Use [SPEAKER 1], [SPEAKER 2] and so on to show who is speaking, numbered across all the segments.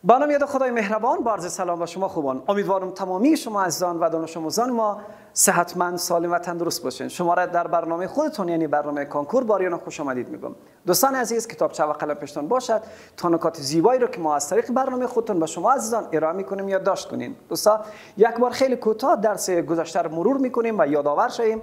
[SPEAKER 1] با نام یاد خدای مهربان، با عرض سلام و شما خوبان. امیدوارم تمامی شما عزیزان و دانش آموزان ما صحتمند، سالم و تندرست باشین. شما را در برنامه خودتون یعنی برنامه کانکور با آریانا خوش آمدید میگم. دوستان عزیز، کتابچه و قلم پیشتون باشد تا نکات زیبایی رو که ما از طریق برنامه خودتون به شما عزیزان ارائه میکنیم یادداشت کنین. دوستان یک بار خیلی کوتاه درس گذشته رو مرور میکنیم و یادآور شویم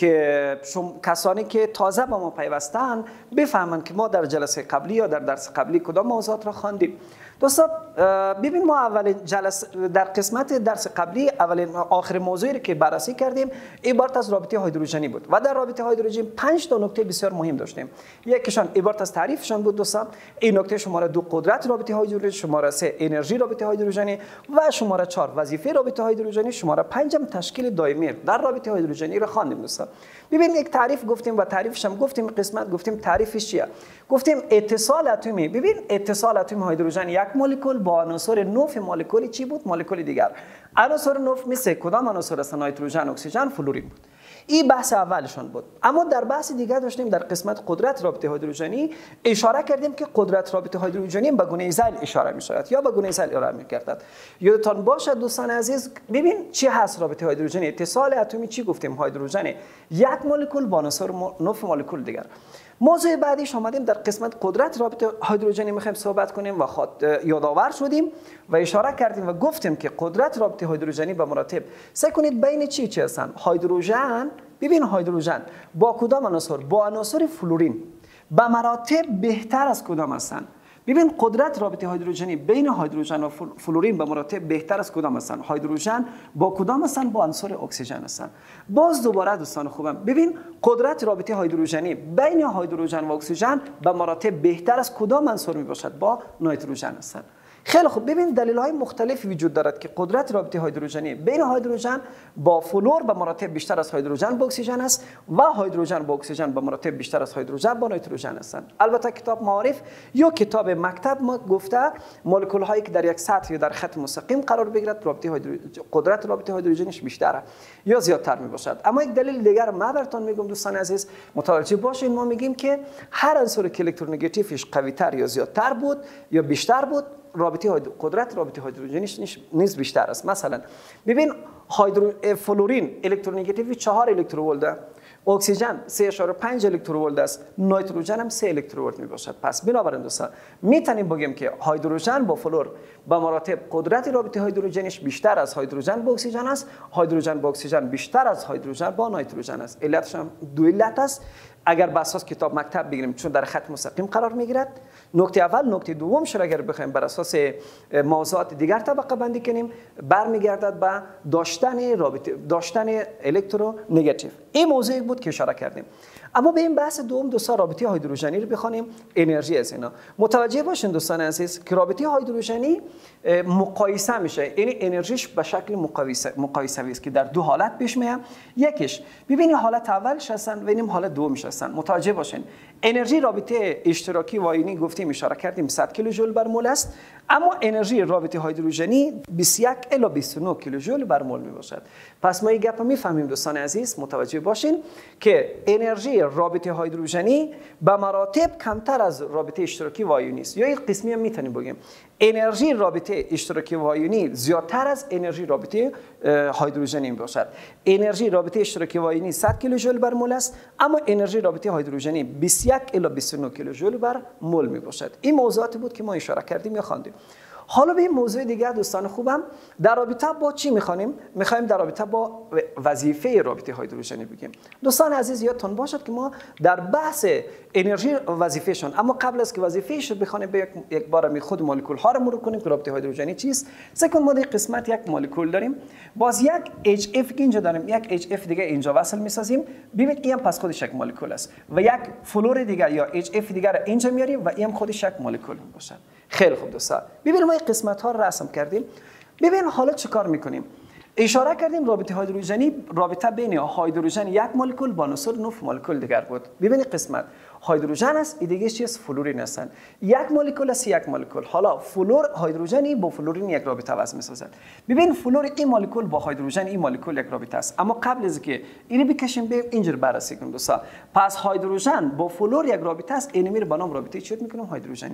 [SPEAKER 1] که کسانی که تازه با ما پیوستن بفهمند که ما در جلسه قبلی یا در درس قبلی کدام موضوعات را خواندیم. دوستان ببین، ما اولین جلسه در قسمت درس قبلی اولین آخر موضوعی که بررسی کردیم عبارت از رابطه هایدروژنی بود و در رابطه هایدروژنی 5 تا نکته بسیار مهم داشتیم. یکیشان عبارت از تعریفشان بود دوستان. این نکته شماره 2 قدرت رابطه هایدروژنی، شماره 3 انرژی رابطه هایدروژنی و شماره 4 وظیفه رابطه هایدروژنی، شماره 5 تشکیل دائمی در رابطه هایدروژنی را خواندیم دوستان. ببین، یک تعریف گفتیم و تعریفش هم گفتیم، قسمت گفتیم تعریفش چیه. گفتیم اتصال اتمی. ببین، اتصال اتم هایدروژن یک مولکول با عناصر نوف مولکولی چی بود؟ مولکول دیگر. عناصر نوف مثل کدام عناصر هستن؟ نیتروژن، اکسیژن، فلورین بود. این بحث اولشون بود. اما در بحث دیگر داشتیم در قسمت قدرت رابطه هایدروژنی اشاره کردیم که قدرت رابطه هایدروژنی به گونه زیل اشاره می شود یا به گونه زیل ارائه می گردد. یادتان باشد دوستان عزیز، ببین چی هست رابطه هایدروژنی؟ اتصال اتمی چی گفتیم؟ هایدروژن یک مولکول با عناصر نوف مولکول دیگر. موضوع بعدیش آمدیم در قسمت قدرت رابطه هایدروژنی میخوایم صحبت کنیم و یادآور شدیم و اشاره کردیم و گفتیم که قدرت رابطه هایدروژنی به مراتب سعی کنید بین چی هستن؟ هایدروژن، ببین هایدروژن با کدام عناصر؟ با عناصر فلورین به مراتب بهتر از کدام هستن؟ ببین قدرت رابطه هایدروژنی بین هایدروژن و فلورین به مراتب بهتر از کدام هستن؟ هایدروژن با کدام هستن؟ با عنصر اکسیژن هستن. باز دوباره دوستان خوبم، ببین قدرت رابطه هایدروژنی بین هایدروژن و اکسیژن به مراتب بهتر از کدام عنصر می باشد؟ با نیتروژن هستن. خیلی خوب، ببین دلایل مختلفی وجود دارد که قدرت رابطه هایدروژنی بین هایدروژن با فلور به مراتب بیشتر از هایدروژن با اکسیژن است و هایدروژن با اکسیژن به مراتب بیشتر از هایدروژن با نیتروژن هستند. البته کتاب معارف یا کتاب مکتب ما گفته مولکول هایی که در یک سطح یا در خط مستقیم قرار بگیرد قدرت رابطه هایدروژنیش بیشتره یا زیادتر می باشد. اما یک دلیل دیگر ما براتون میگم دوستان عزیز، متوجه باشین. ما میگیم که هر عنصر که الکترونگاتیوش قوی تر یا زیادتر بود یا بیشتر بود، قدرت رابطه هایدروژنیش نیز بیشتر است. مثلا ببین فلورین الکترونگاتیوی 4 الکترولت، اکسیژن 3.5 الکترولت است، نیتروژن هم 3 الکترولت می باشد. پس بنابراین دوستان میتونیم بگیم که هایدروژن با فلور با مراتب قدرت رابطه هایدروژنیش بیشتر از هایدروژن با اکسیژن است، هایدروژن با اکسیژن بیشتر از هایدروژن با نیتروژن است. علتش هم دو علت است. اگر بر اساس کتاب مکتب بگیریم چون در خط مستقیم قرار میگیرد. نکته اول. نکته دومش اگر بخوایم بر اساس موضوعات دیگر طبقه بندی کنیم برمیگردد به داشتن الکترونگاتیو. این موضوعی بود که اشاره کردیم. اما به این بحث دوم دوستان رابطه هایدروژنی رو بخوانیم، انرژی از اینا. متوجه باشین دوستان عزیز که رابطه هایدروژنی مقایسه میشه، یعنی انرژیش به شکل مقایسوی است که در دو حالت پیش میاد. یکیش ببینید حالت اولش هستن و اینم حالت دومش هستن. متوجه باشین انرژی رابطه اشتراکی و آیونی گفتیم اشاره کردیم 100 کیلوژول بر مول است، اما انرژی رابطه هایدروژنی 21 الی 29 کیلوژول بر مول می باشد. پس ما این گپ رو میفهمیم دوستان عزیز. متوجه باشین که انرژی رابطه هایدروژنی به مراتب کمتر از رابطه اشتراکی و آیونی است، یا یک قسمی هم میتونیم بگیم انرژی رابطه اشتراکی و آیونی زیادتر از انرژی رابطه هایدروژنی می باشد. انرژی رابطه اشتراکی و آیونی 100 کیلوژول بر مول است، اما انرژی رابطه هایدروژنی 21 الی 29 کیلوژول بر مول می باشد. این موضوعاتی بود که ما اشاره کردیم یا خواندیم. حالا به این موضوع دیگه دوستان خوبم، در رابطه با چی میخوانیم؟ میخوایم در رابطه با وظیفه رابطه هایدروژنی بگیم. دوستان عزیز یادتون باشد که ما در بحث انرژی وظیفهشون، اما قبل از که وظیفهش رو بخوانیم به یک بار خود مولکول ها رو مرور کنیم که رابطه هایدروژنی چیست. سکن ما در قسمت یک مولکول داریم، باز یک HF که اینجا داریم، یک HF دیگه اینجا وصل میسازیم. ببینید این پس خودش یک مولکول است و یک فلور دیگه یا HF دیگه اینجا میاریم و این خودش یک مولکول میباشد. خیلی خوب دوستان، ببینید ما این قسمت ها رو رسم کردیم. ببین حالا چه کار میکنیم؟ اشاره کردیم رابطه هایدروژنی رابطه بین هایدروژن یک مولکول با عنصر نوف مولکول دیگر بود. ببینید قسمت هایدروژن است، این دیگه چیست؟ فلورین هستن. یک مولکول است، یک مولکول. حالا فلور هایدروژنی با فلورین یک رابطه وضع میسازد. ببین فلور این مولکول با هایدروژن این مولکول یک رابطه است. اما قبل از که اینو بکشیم به اینجور بررسی کنیم دوستان. پس هایدروژن با فلور یک رابطه است، اینو میره به نام رابطه چی میکنیم؟ هایدروژنی.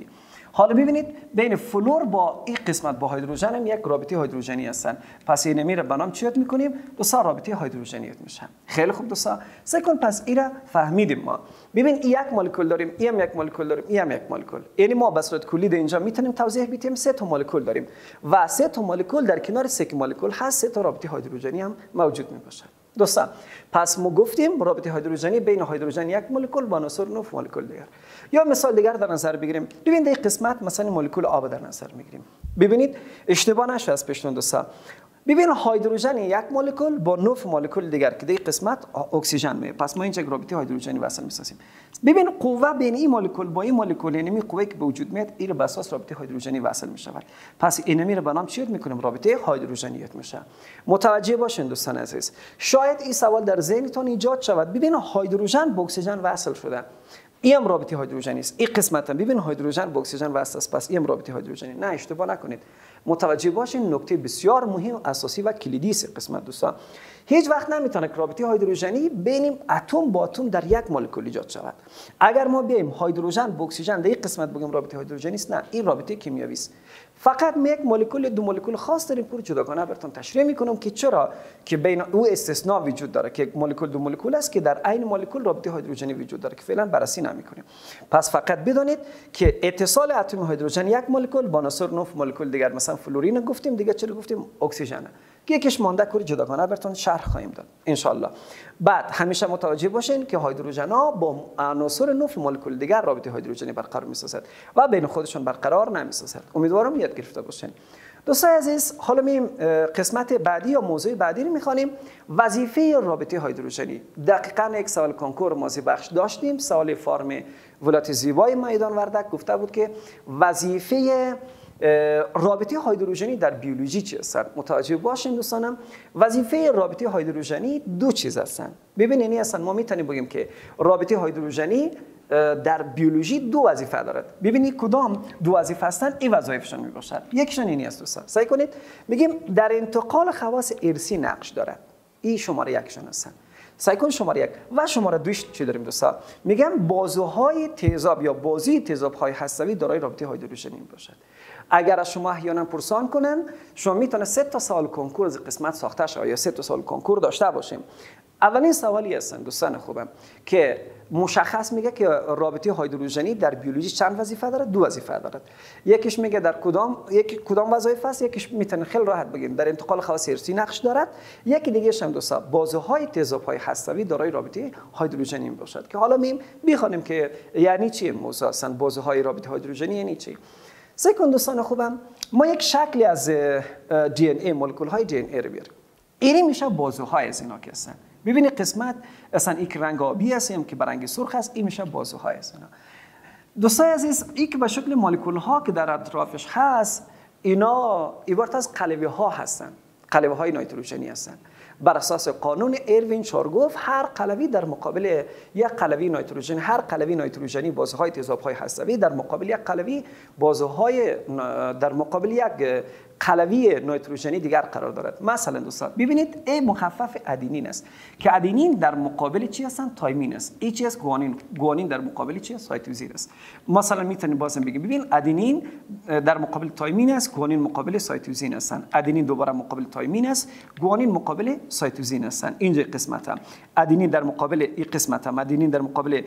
[SPEAKER 1] حالا ببینید بین فلور با این قسمت با هایدروژن هم یک رابطه هایدروژنی هستن. پس این میره به نام چیت میکنیم؟ دوستا رابطه هایدروژنی میشه. خیلی خوب دوستا. سکن پس اینا فهمیدیم ما. ببین یک مولکول داریم، این هم یک مولکول داریم، این هم یک مولکول. یعنی ما به صورت کلی اینجا میتونیم توضیح بدیم 3 تا مولکول داریم و 3 تا مولکول در کنار 3 مولکول هست 3 تا رابطه هایدروژنی هم موجود میباشه. دوستان پس ما گفتیم رابطه هایدروژنی بین هایدروژن یک مولکول با عناصر 9 مولکول دیگر. یا مثال دیگر در نظر بگیریم. ببینید این قسمت مثلا مولکول آب در نظر میگیریم. ببینید اشتباه نشه از پیشتون دوستان. ببین هایدروژن یک مولکول با 9 مولکول دیگر که در قسمت اکسیژن میه. پس ما اینجا رابطه هایدروژنی وصل میسازیم. ببین قوه بین این مولکول با این مولکول، یعنی قوه‌ای که به وجود میاد این به اساس رابطه هایدروژنی وصل میشود. پس این میره به نام چی میکنیم؟ رابطه هایدروژنیت میشه. متوجه باشین دوستان عزیز. شاید این سوال در ذهنتون ایجاد شود. ببین هایدروژن با اکسیژن وصل شده. این هم رابطه هایدروژنی است. این قسمت هم ببین هایدروژن با اکسیژن وصل است. پس این هم رابطه هایدروژنی. نه اشتباه نکنید. متوجه باشین نکته بسیار مهم، اساسی و کلیدی است قسمت دوستان. هیچ وقت نمیتونه که رابطه هایدروژنی بین اتم با اتم در یک مولکول ایجاد شود. اگر ما بیایم هایدروژن با اکسیژن در این قسمت بگیم رابطه هایدروژنی است، نه این رابطه کیمیایی است. فقط یک مولکول دو مولکول خاص داریم پور جداگانه براتون تشریح میکنم که چرا که بین او استثناء وجود داره که یک مولکول دو مولکول است که در عین مولکول رابطه هایدروژنی وجود داره که فعلا بررسی نمیکنیم. پس فقط بدونید که اتصال اتم هایدروژن یک مولکول با عناصر 9 مولکول دیگر، مثلا فلورین گفتیم، دیگه چرا گفتیم اکسیژن، که یکیش مانده کور جداگانه براتون شرح خواهیم داد ان شاء الله. بعد همیشه متوجه باشین که هایدروژن ها با عناصر 9 مولکول دیگر رابطه هایدروژنی برقرار می‌سازند و بین خودشون برقرار نمی‌سازند. امیدوارم یاد گرفته باشین. دوستان عزیز، حالا مییم قسمت بعدی یا موضوع بعدی رو می‌خوانیم، وظیفه رابطه هایدروژنی. دقیقاً یک سوال کنکور ماضی بخش داشتیم، سوال فرم ولایت زیبای میدان وردک گفته بود که وظیفه رابطه هایدروژنی در بیولوژی چی است؟ متوجه باشین دوستانم. وظیفه رابطه هایدروژنی دو چیز هستند. ببینید اصلا ما میتونیم بگیم که رابطه هایدروژنی در بیولوژی دو وظیفه دارد. ببینید کدام دو وظیفه هستند، این وظایفشون میباشد. یکیشون اینی است دوستان. سعی کنید میگیم در انتقال خواص ارثی نقش دارد. این شماره یکشون هستند. سعی کنید شماره یک و شماره دوش چی داریم دوستان؟ میگم بازوهای تیزاب یا بازی تیزاب‌های هسته‌ای دارای رابطه هایدروژنی میباشد. اگر از شما احیانا پرسان کنن، شما میتونه 3 تا سوال کنکور از قسمت ساخته شود یا 3 تا سوال کنکور داشته باشیم. اولین سوالی هستن دوستان خوبم که مشخص میگه که رابطه هایدروژنی در بیولوژی چند وظیفه داره؟ دو وظیفه داره. یکیش میگه در کدام وظایف است، یکیش میتونه خیلی راحت بگیم در انتقال خواص ارثی نقش دارد. یکی دیگه هم دوستان بازوهای تیزاب‌های هسته‌ای دارای رابطه هایدروژنی باشد که حالا میخوانیم که یعنی چی موضوع اصلا بازوهای رابطه هایدروژنی یعنی چی. سکند دوستان خوبم، ما یک شکلی از دی ان ای مولکول های دی ان ای رو بیاریم. این میشه بازوهای از اینا که هستن. ببینید قسمت اصلا یک رنگ آبی هستیم که برنگ سرخ است، این میشه بازوهای از اینا. دوستان عزیز، این که به شکل مولکول ها که در اطرافش هست، اینا عبارت از قلوه ها هستن، قلوه های نیتروژنی هستن. بر اساس قانون اروین چارگوف هر قلوی در مقابل یک قلوی نیتروژنی، هر قلوی نیتروژنی بازوهای تیزاب‌های هسته‌ای در مقابل یک قلوی بازوهای در مقابل یک قلوی نیتروژنی دیگر قرار دارد. مثلا دوستان ببینید ای مخفف ادینین است که ادینین در مقابل چی هستن؟ تایمین است. ای چی است؟ گوانین در مقابل چی است؟ سایتوزین است. مثلا میتونیم بازم بگیم ببین ادینین در مقابل تایمین است، گوانین مقابل سایتوزین هستند. ادینین دوباره مقابل تایمین است، گوانین مقابل سایتوزین هستند. اینجا قسمت هم ادینین در مقابل این قسمت هم ادینین در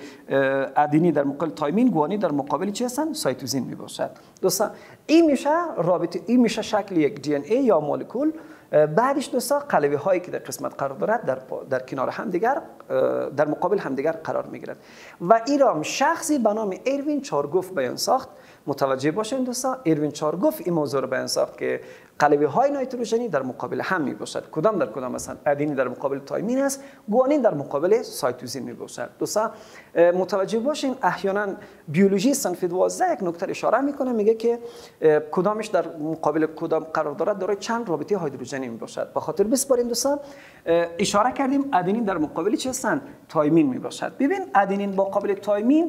[SPEAKER 1] مقابل تایمین، گوانین در مقابل چی هستن؟ سایتوزین میباشد. دوستان این میشه رابطه، این میشه شکل یک دی ان ای یا مولکول. بعدش دوستان قلوه هایی که در قسمت قرار دارد در کنار همدیگر در مقابل همدیگر قرار میگیرد و ایرام شخصی به نام اروین چارگوف بیان ساخت. متوجه باشین دوستان، اروین چارگوف این موضوع رو بیان ساخت که قلوه های نیتروژنی در مقابل هم می باشد. کدام در کدام مثلا ادینین در مقابل تایمین است، گوانین در مقابل سایتوزین می باشد. دوستان متوجه باشین احیانا بیولوژی صنف 12 یک نکته اشاره میکنه، میگه که کدامش در مقابل کدام قرار دارد دارای چند رابطه هایدروژنی می باشد. به خاطر بسپاریم دوستان اشاره کردیم ادینین در مقابل چه هستند؟ تایمین می باشد. ببین ادینین با مقابل تایمین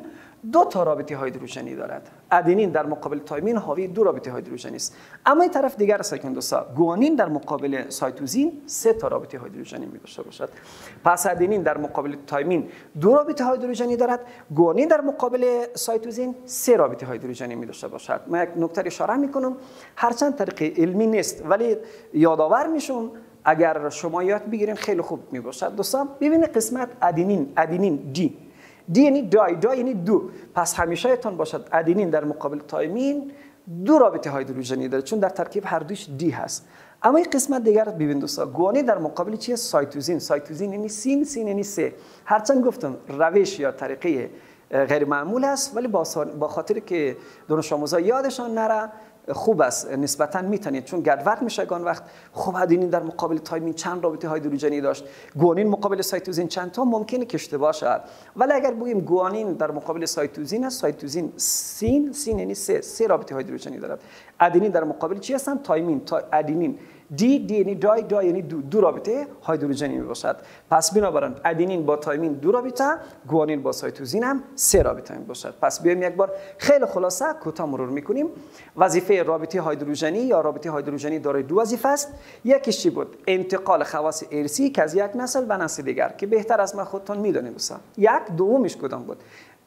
[SPEAKER 1] دو تا رابطه هایدروژنی دارد. ادنین در مقابل تایمین حاوی دو رابطه هایدروژنی است. اما این طرف دیگر سکندوسا گوانین در مقابل سایتوزین سه تا رابطه هایدروژنی می داشته باشد. پس ادنین در مقابل تایمین دو رابطه هایدروژنی دارد، گوانین در مقابل سایتوزین سه رابطه هایدروژنی می داشته باشد. من یک نکته اشاره میکنم، هرچند طریق علمی نیست ولی یادآور میشم، اگر شما یاد بگیرین خیلی خوب می باشد. دوستان ببینید قسمت ادنین دی یعنی دای یعنی دو، پس همیشه یادتون باشد ادنین در مقابل تایمین دو رابطه هایدروژنی داره چون در ترکیب هر دوش دی هست. اما این قسمت دیگر ببین دوستا، گوانین در مقابل چیه؟ سایتوزین یعنی سین یعنی سه. هرچند گفتم روش یا طریقه غیر معمول است ولی با خاطر که دانش آموزا یادشان نره خوب است، نسبتا میتونید، چون گدورد میشه گان وقت. خب ادنین در مقابل تایمین چند رابطه هایدروژنی داشت، گوانین مقابل سایتوزین چند تا، ممکنه که اشتباه شود. ولی اگر بگیم گوانین در مقابل سایتوزین است، سایتوزین سین یعنی سه رابطه هایدروژنی دارد. ادنین در مقابل چی هستن؟ تایمین. ادنین دی یعنی دای یعنی دو رابطه هایدروژنی می باشد. پس بنابراین ادنین با تایمین دو رابطه، گوانین با سایتوزین هم سه رابطه می باشد. پس بیایم یک بار خیلی خلاصه کوتاه مرور میکنیم. وظیفه رابطه هایدروژنی یا رابطه هایدروژنی دارای دو وظیفه است. یکیش چی بود؟ انتقال خواص ارثی که از یک نسل به نسل دیگر، که بهتر از من خودتون میدونید دوستان. دومیش کدام بود؟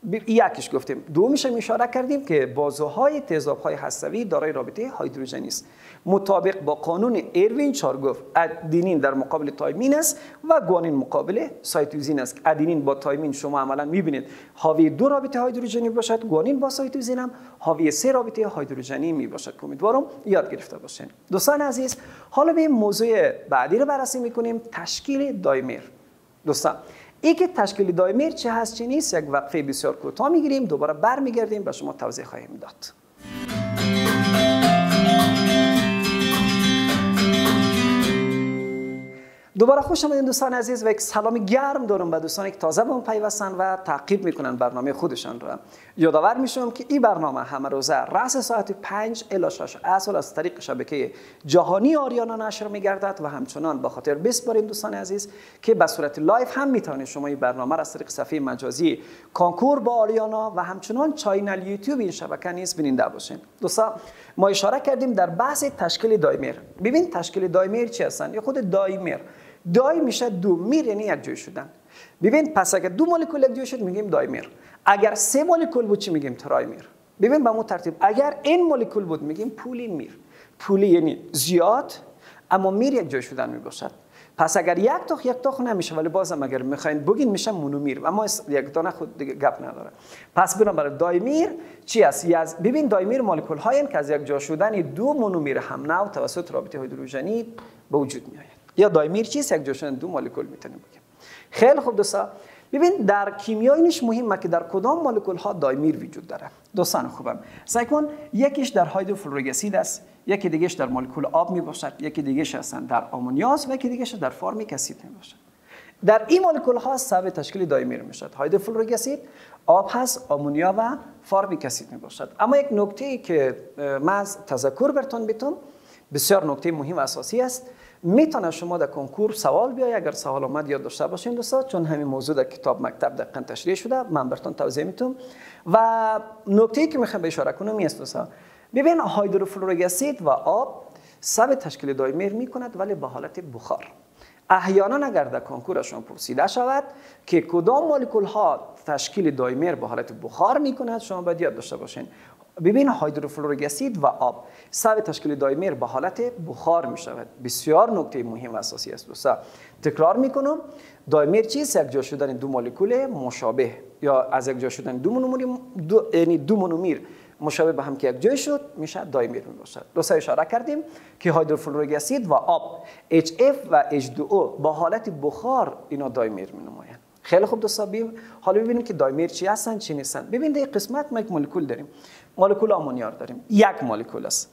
[SPEAKER 1] یکیش گفتیم. دومیش هم اشاره کردیم که بازوهای تیزاب‌های هسته‌ای دارای رابطه هایدروژنی است. مطابق با قانون اروین 4 گفت ادنین در مقابل تایمین است و گوانین مقابل سایتوزین است. ادنین با تایمین شما عملا می‌بینید حاوی دو رابطه هایدروژنی باشد، گوانین با سایتوزین هم حاوی سه رابطه هایدروژنی میباشد. امیدوارم یاد گرفته باشین. دوستان عزیز، حالا به موضوع بعدی رو بررسی می‌کنیم، تشکیل دایمر. دوستان این که تشکیل دایمر چه هست چه نیست یک وقفه بسیار کوتاه میگیریم، دوباره برمیگردیم و شما توضیح خواهیم داد. دوباره خوش آمدید دوستان عزیز و یک سلام گرم دارم به دوستانی که تازه به ما پیوستن و تعقیب میکنن برنامه خودشان را. یادآور میشم که این برنامه همه روزه رأس ساعت 5 الی 6 عصر از طریق شبکه جهانی آریانا نشر میگردد و همچنان به خاطر بسپاریم دوستان عزیز که به صورت لایو هم میتونید شما این برنامه را از طریق صفحه مجازی کانکور با آریانا و همچنان چینل یوتیوب این شبکه نیز بیننده باشین. دوستان ما اشاره کردیم در بحث تشکیل دایمر. ببین تشکیل دایمر چی هستن؟ یا خود دایمر دای میشه دو، میر یعنی یک جای شدن. ببین پس اگر دو مولکول یک جای شد میگیم دایمر، اگر سه مولکول بود چی میگیم؟ ترایمر. ببین به مو ترتیب، اگر این مولکول بود میگیم پولی میر. پولی یعنی زیاد اما میر یک جای شدن میباشد. پس اگر یک تاخ نمیشه ولی بازم اگر میخواین بگین میشه مونومیر، اما یک دانه خود گپ نداره. پس بنابراین دایمر چی است؟ ببین دایمر مولکول هایی که از یک جا شدن دو مونومیر هم نوع توسط رابطه هایدروژنی به وجود میآید. یا دایمر چیست؟ یک جا شدن دو مولکول میتونیم بگیم. خیلی خوب دوستا، ببین در کیمیا اینش مهمه که در کدام مولکول ها دایمر وجود داره. دوستان خوبم سعی کن، یکیش در هایدروفلوریک اسید است، یکی دیگهش در مولکول آب می باشد، یکی دیگهش هستن در آمونیاز و یکی دیگهش در فورمیک اسید می باشد. در این مولکول ها سبب تشکیل دایمر میشد. هایدروفلوریک اسید، آب هست، آمونیا و فورمیک اسید می باشد. اما یک نکته ای که من از تذکر براتون میتونم، بسیار نکته مهم و اساسی است، میتونه شما در کنکور سوال بیاید، اگر سوال آمد یاد داشته باشین دوستا، چون همین موضوع در کتاب مکتب دقیقاً تشریح شده، من براتون توضیح میتونم. و نکته ای که میخوام به اشاره کنم است دوستا، ببین هایدروفلوریک اسید و آب سبب تشکیل دایمر میکند ولی به حالت بخار. احیانا اگر در کنکورشون پرسیده شود که کدام مولکول ها تشکیل دایمر به حالت بخار میکند، شما باید یاد داشته باشین. ببین هایدروفلوریک اسید و آب سبب تشکیل دایمر به حالت بخار می شود. بسیار نکته مهم و اساسی است دوستا. تکرار میکنم، دایمر چیست؟ یک جا شدن دو مولکول مشابه یا از یک جا شدن دو مونومیر مشابه به هم که یک جای شد میشه دایمر می باشد. دوستا اشاره کردیم که هایدروفلوریک اسید و آب HF و H2O با حالت بخار اینا دایمر می نمایند. خیلی خوب دوستا، حالا ببینیم که دایمر چی هستن چی نیستن. ببین در قسمت ما یک مولکول داریم، مولکول آمونیا داریم، یک مولکول است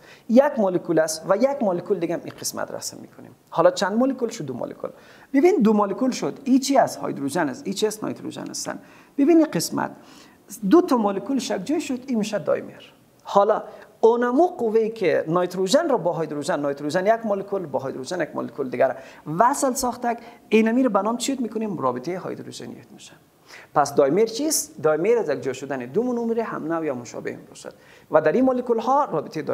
[SPEAKER 1] و یک مولکول دیگه این قسمت رسم میکنیم. حالا چند مولکول شد؟ دو مولکول. ببین دو مولکول شد، ای چی است؟ هایدروژن است، ای چی است؟ نیتروژن هستن. ببین این قسمت دو تا مولکول یک جای شد، این میشه دایمر. حالا اونمو قوه‌ای که نیتروژن رو با هیدروژن، نیتروژن یک مولکول با هیدروژن یک مولکول دیگر وصل ساختک، اینمی رو به نام چی میکنیم؟ رابطه هیدروژنی میشه. پس دایمر چیست؟ دایمر از یک جا شدن دو مونومر هم نوع یا مشابه می باشد و در این مولکول ها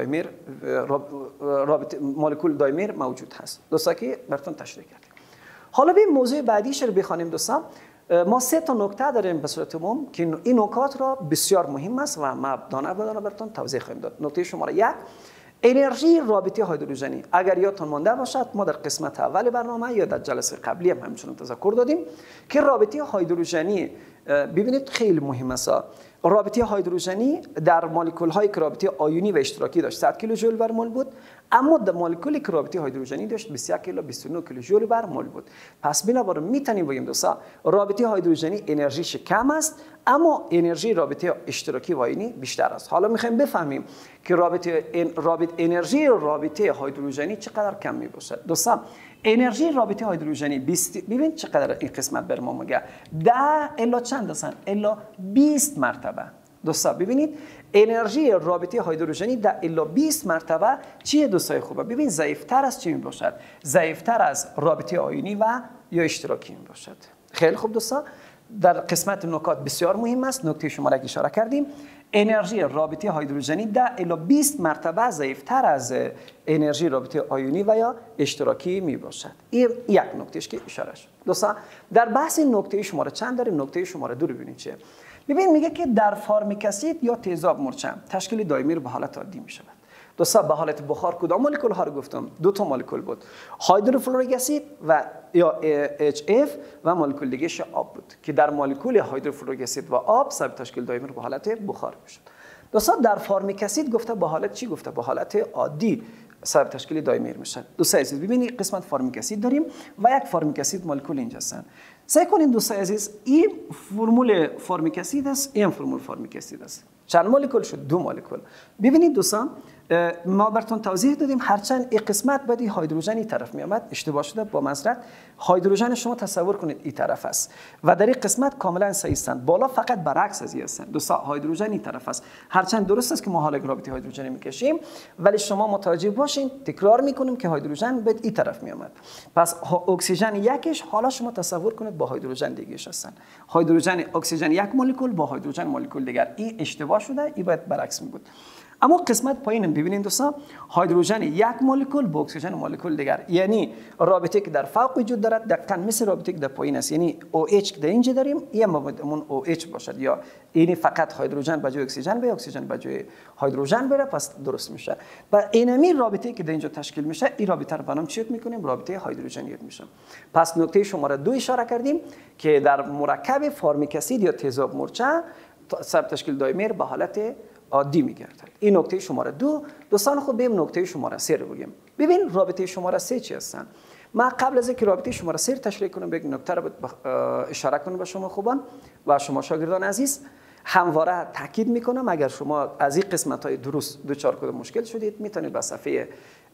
[SPEAKER 1] مولکول دایمر موجود هست. دوستا که براتون تشریح کردیم. حالا به موضوع بعدیش رو بخوانیم دوستان. ما 3 تا نکته داریم به صورت عموم که این نکات را بسیار مهم است و ما دانه به دانه براتون توضیح خواهیم داد. نکته شماره 1 انرژی رابطه هایدروژنی. اگر یادتون مانده باشد ما در قسمت اول برنامه یا در جلسه قبلی هم همچنین تذکر دادیم که رابطه هایدروژنی ببینید خیلی مهم است. رابطه هایدروژنی در مولکول هایی که رابطه آیونی و اشتراکی داشت 100 کیلو جول بر مول بود، اما در مولکولی که رابطه هایدروژنی داشت 21 الی 29 کیلو جول بر مول بود. پس بنابراین میتونیم بگیم دوستا رابطه هایدروژنی انرژیش کم است اما انرژی رابطه اشتراکی و آیونی بیشتر است. حالا میخوایم بفهمیم که انرژی رابطه هایدروژنی چقدر کم میباشد. دوستا انرژی رابطه هایدروژنی ببین چقدر این قسمت بر ما میگه 10 الا چند هستن؟ الا 20 مرتبه. دوستا ببینید انرژی رابطه هایدروژنی 10 الا 20 مرتبه چیه دوستای خوبه؟ ببین ضعیف‌تر از چی میباشد؟ ضعیف‌تر از رابطه آیونی و یا اشتراکی میباشد. خیلی خوب دوستا، در قسمت نکات بسیار مهم است. نکته شماره که اشاره کردیم انرژی رابطه هایدروژنی 10 الی 20 مرتبه ضعیف‌تر از انرژی رابطه آیونی و یا اشتراکی می باشد. این یک نکتهش که اشاره شد. دوستان در بحث نکته شماره چند داریم؟ نکته شماره 2 رو ببینید چیه. ببین میگه که در فارمیک اسید یا تیزاب مرچم تشکیل دایمر به حالت عادی می شود. دوستان به حالت بخار کدام مولکول ها رو گفتم؟ 2 تا مولکول بود، هایدروفلوریک اسید و یا HF و مولکول دیگه آب بود که در مولکول هایدروفلوریک اسید و آب سبب تشکیل دایمر به حالت بخار میشد. دوستان در فارمیک اسید گفته به حالت چی گفته؟ به حالت عادی سبب تشکیل دایمر میشن. دوستان عزیز ببینید قسمت فارمیک اسید داریم و یک فارمیک اسید مولکول اینجا هستن. سعی کنید دوستان عزیز این فرمول فارمیک اسید است، این فرمول فارمیک اسید است. چند مولکول شد؟ 2 مولکول. ببینید دوستان ما براتون توضیح دادیم هرچند این قسمت بعدی هایدروژن این طرف می آمد اشتباه شده با معذرت. هایدروژن شما تصور کنید این طرف است و در این قسمت کاملا صحیح هستند. بالا فقط برعکس از این هستند. دوستان هایدروژن این طرف است. هرچند درست است که ما حالا رابطه هایدروژنی میکشیم ولی شما متوجه باشین تکرار میکنیم که هایدروژن به این طرف می آمد. پس اکسیژن یکش حالا شما تصور کنید با هایدروژن دیگه‌اش هستند. هایدروژن اکسیژن یک مولکول با هایدروژن مولکول دیگر. این اشتباه شده، این باید برعکس می بود. اما قسمت پایین ببینید دوستان هایدروژن یک مولکول با اکسیژن مولکول دیگر، یعنی رابطه که در فوق وجود دارد دقیقاً مثل رابطه که در پایین است، یعنی OH که در اینجا داریم این همون OH باشد یا یعنی فقط هایدروژن به جای اکسیژن به اکسیژن به جای هایدروژن بره پس درست میشه. و اینمی رابطه که در اینجا تشکیل میشه این رابطه رو بنام چی میکنیم؟ رابطه هایدروژنیت میشه. پس نکته شماره 2 اشاره کردیم که در مرکب فارمیک اسید یا تیزاب مرچه سبب تشکیل دایمر به حالت عادی میگردد. این نکته شماره 2. دوستان خود بریم نکته شماره 3 رو بگیم. ببین رابطه شماره 3 چی هستن؟ ما قبل از اینکه رابطه شماره 3 تشریح کنم به یک نکته رو اشاره کنم به شما خوبان و شما شاگردان عزیز. همواره تاکید میکنم اگر شما از این قسمت های درست دوچار کدام مشکل شدید میتونید به صفحه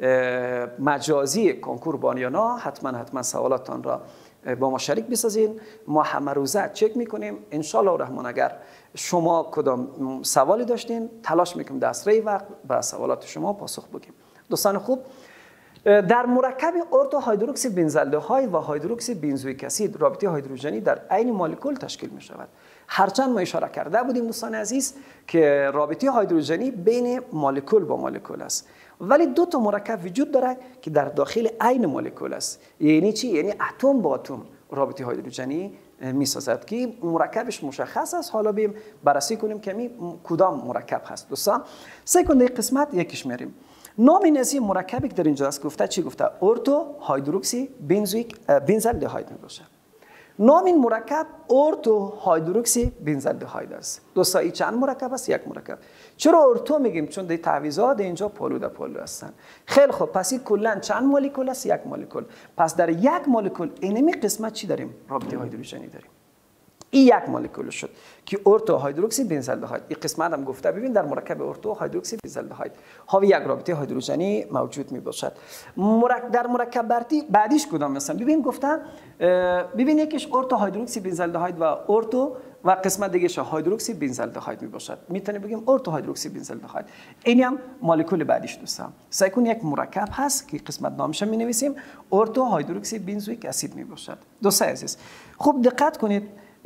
[SPEAKER 1] مجازی کانکور با آریانا حتما سوالاتتان را با ما شریک بسازین. ما همه روزه چک میکنیم ان شاء الله الرحمن. اگر شما کدام سوالی داشتین تلاش میکنیم در اسرع وقت به سوالات شما پاسخ بدیم. دوستان خوب در مرکب ارتو هایدروکسی بنزالدهاید و هایدروکسی بنزوئیک اسید رابطه هایدروژنی در عین مولکول تشکیل می شود. هرچند ما اشاره کرده بودیم دوستان عزیز که رابطه هایدروژنی بین مولکول با مولکول است ولی 2 تا مرکب وجود دارد که در داخل عین مولکول است. یعنی چی؟ یعنی اتم با اتم رابطه هایدروژنی می سازد که مرکبش مشخص است. حالا بریم بررسی کنیم که کدام مرکب هست. دوستان سعی کنید قسمت یکیش میریم. نام این مرکبی که در اینجا است گفته چی گفته؟ ارتو هایدروکسی بنزالدهاید می باشه. نام این مرکب ارتو هایدروکسی بنزالدهاید است. دوستا این چند مرکب است؟ یک مرکب. چرا ارتو میگیم؟ چون در تعویضات اینجا پولو هستن. خیلی خوب پس این کلا چند مولکول است؟ یک مولکول. پس در یک مولکول اینمی قسمت چی داریم؟ رابطه هایدروژنی داریم. این یک مولکول شد که ارتو هایدروکسی بنزالدهاید. این قسمت هم گفته ببین در مرکب ارتو هایدروکسی بنزالدهاید حاوی یک رابطه هایدروژنی موجود می باشد. در مرکب بعدیش کدام مثلا ببین گفتن ببین یکیش ارتو هایدروکسی بنزالدهاید و ارتو و قسمت دیگه ش هایدروکسی بنزالدهاید می باشد. میتونه بگیم ارتو هایدروکسی بنزالدهاید. این هم مولکول بعدیش دوستان. سعی کن یک مرکب هست که قسمت نامش می نویسیم ارتو هایدروکسی بنزوئیک اسید می باشد. دوستان عزیز خوب دقت کنید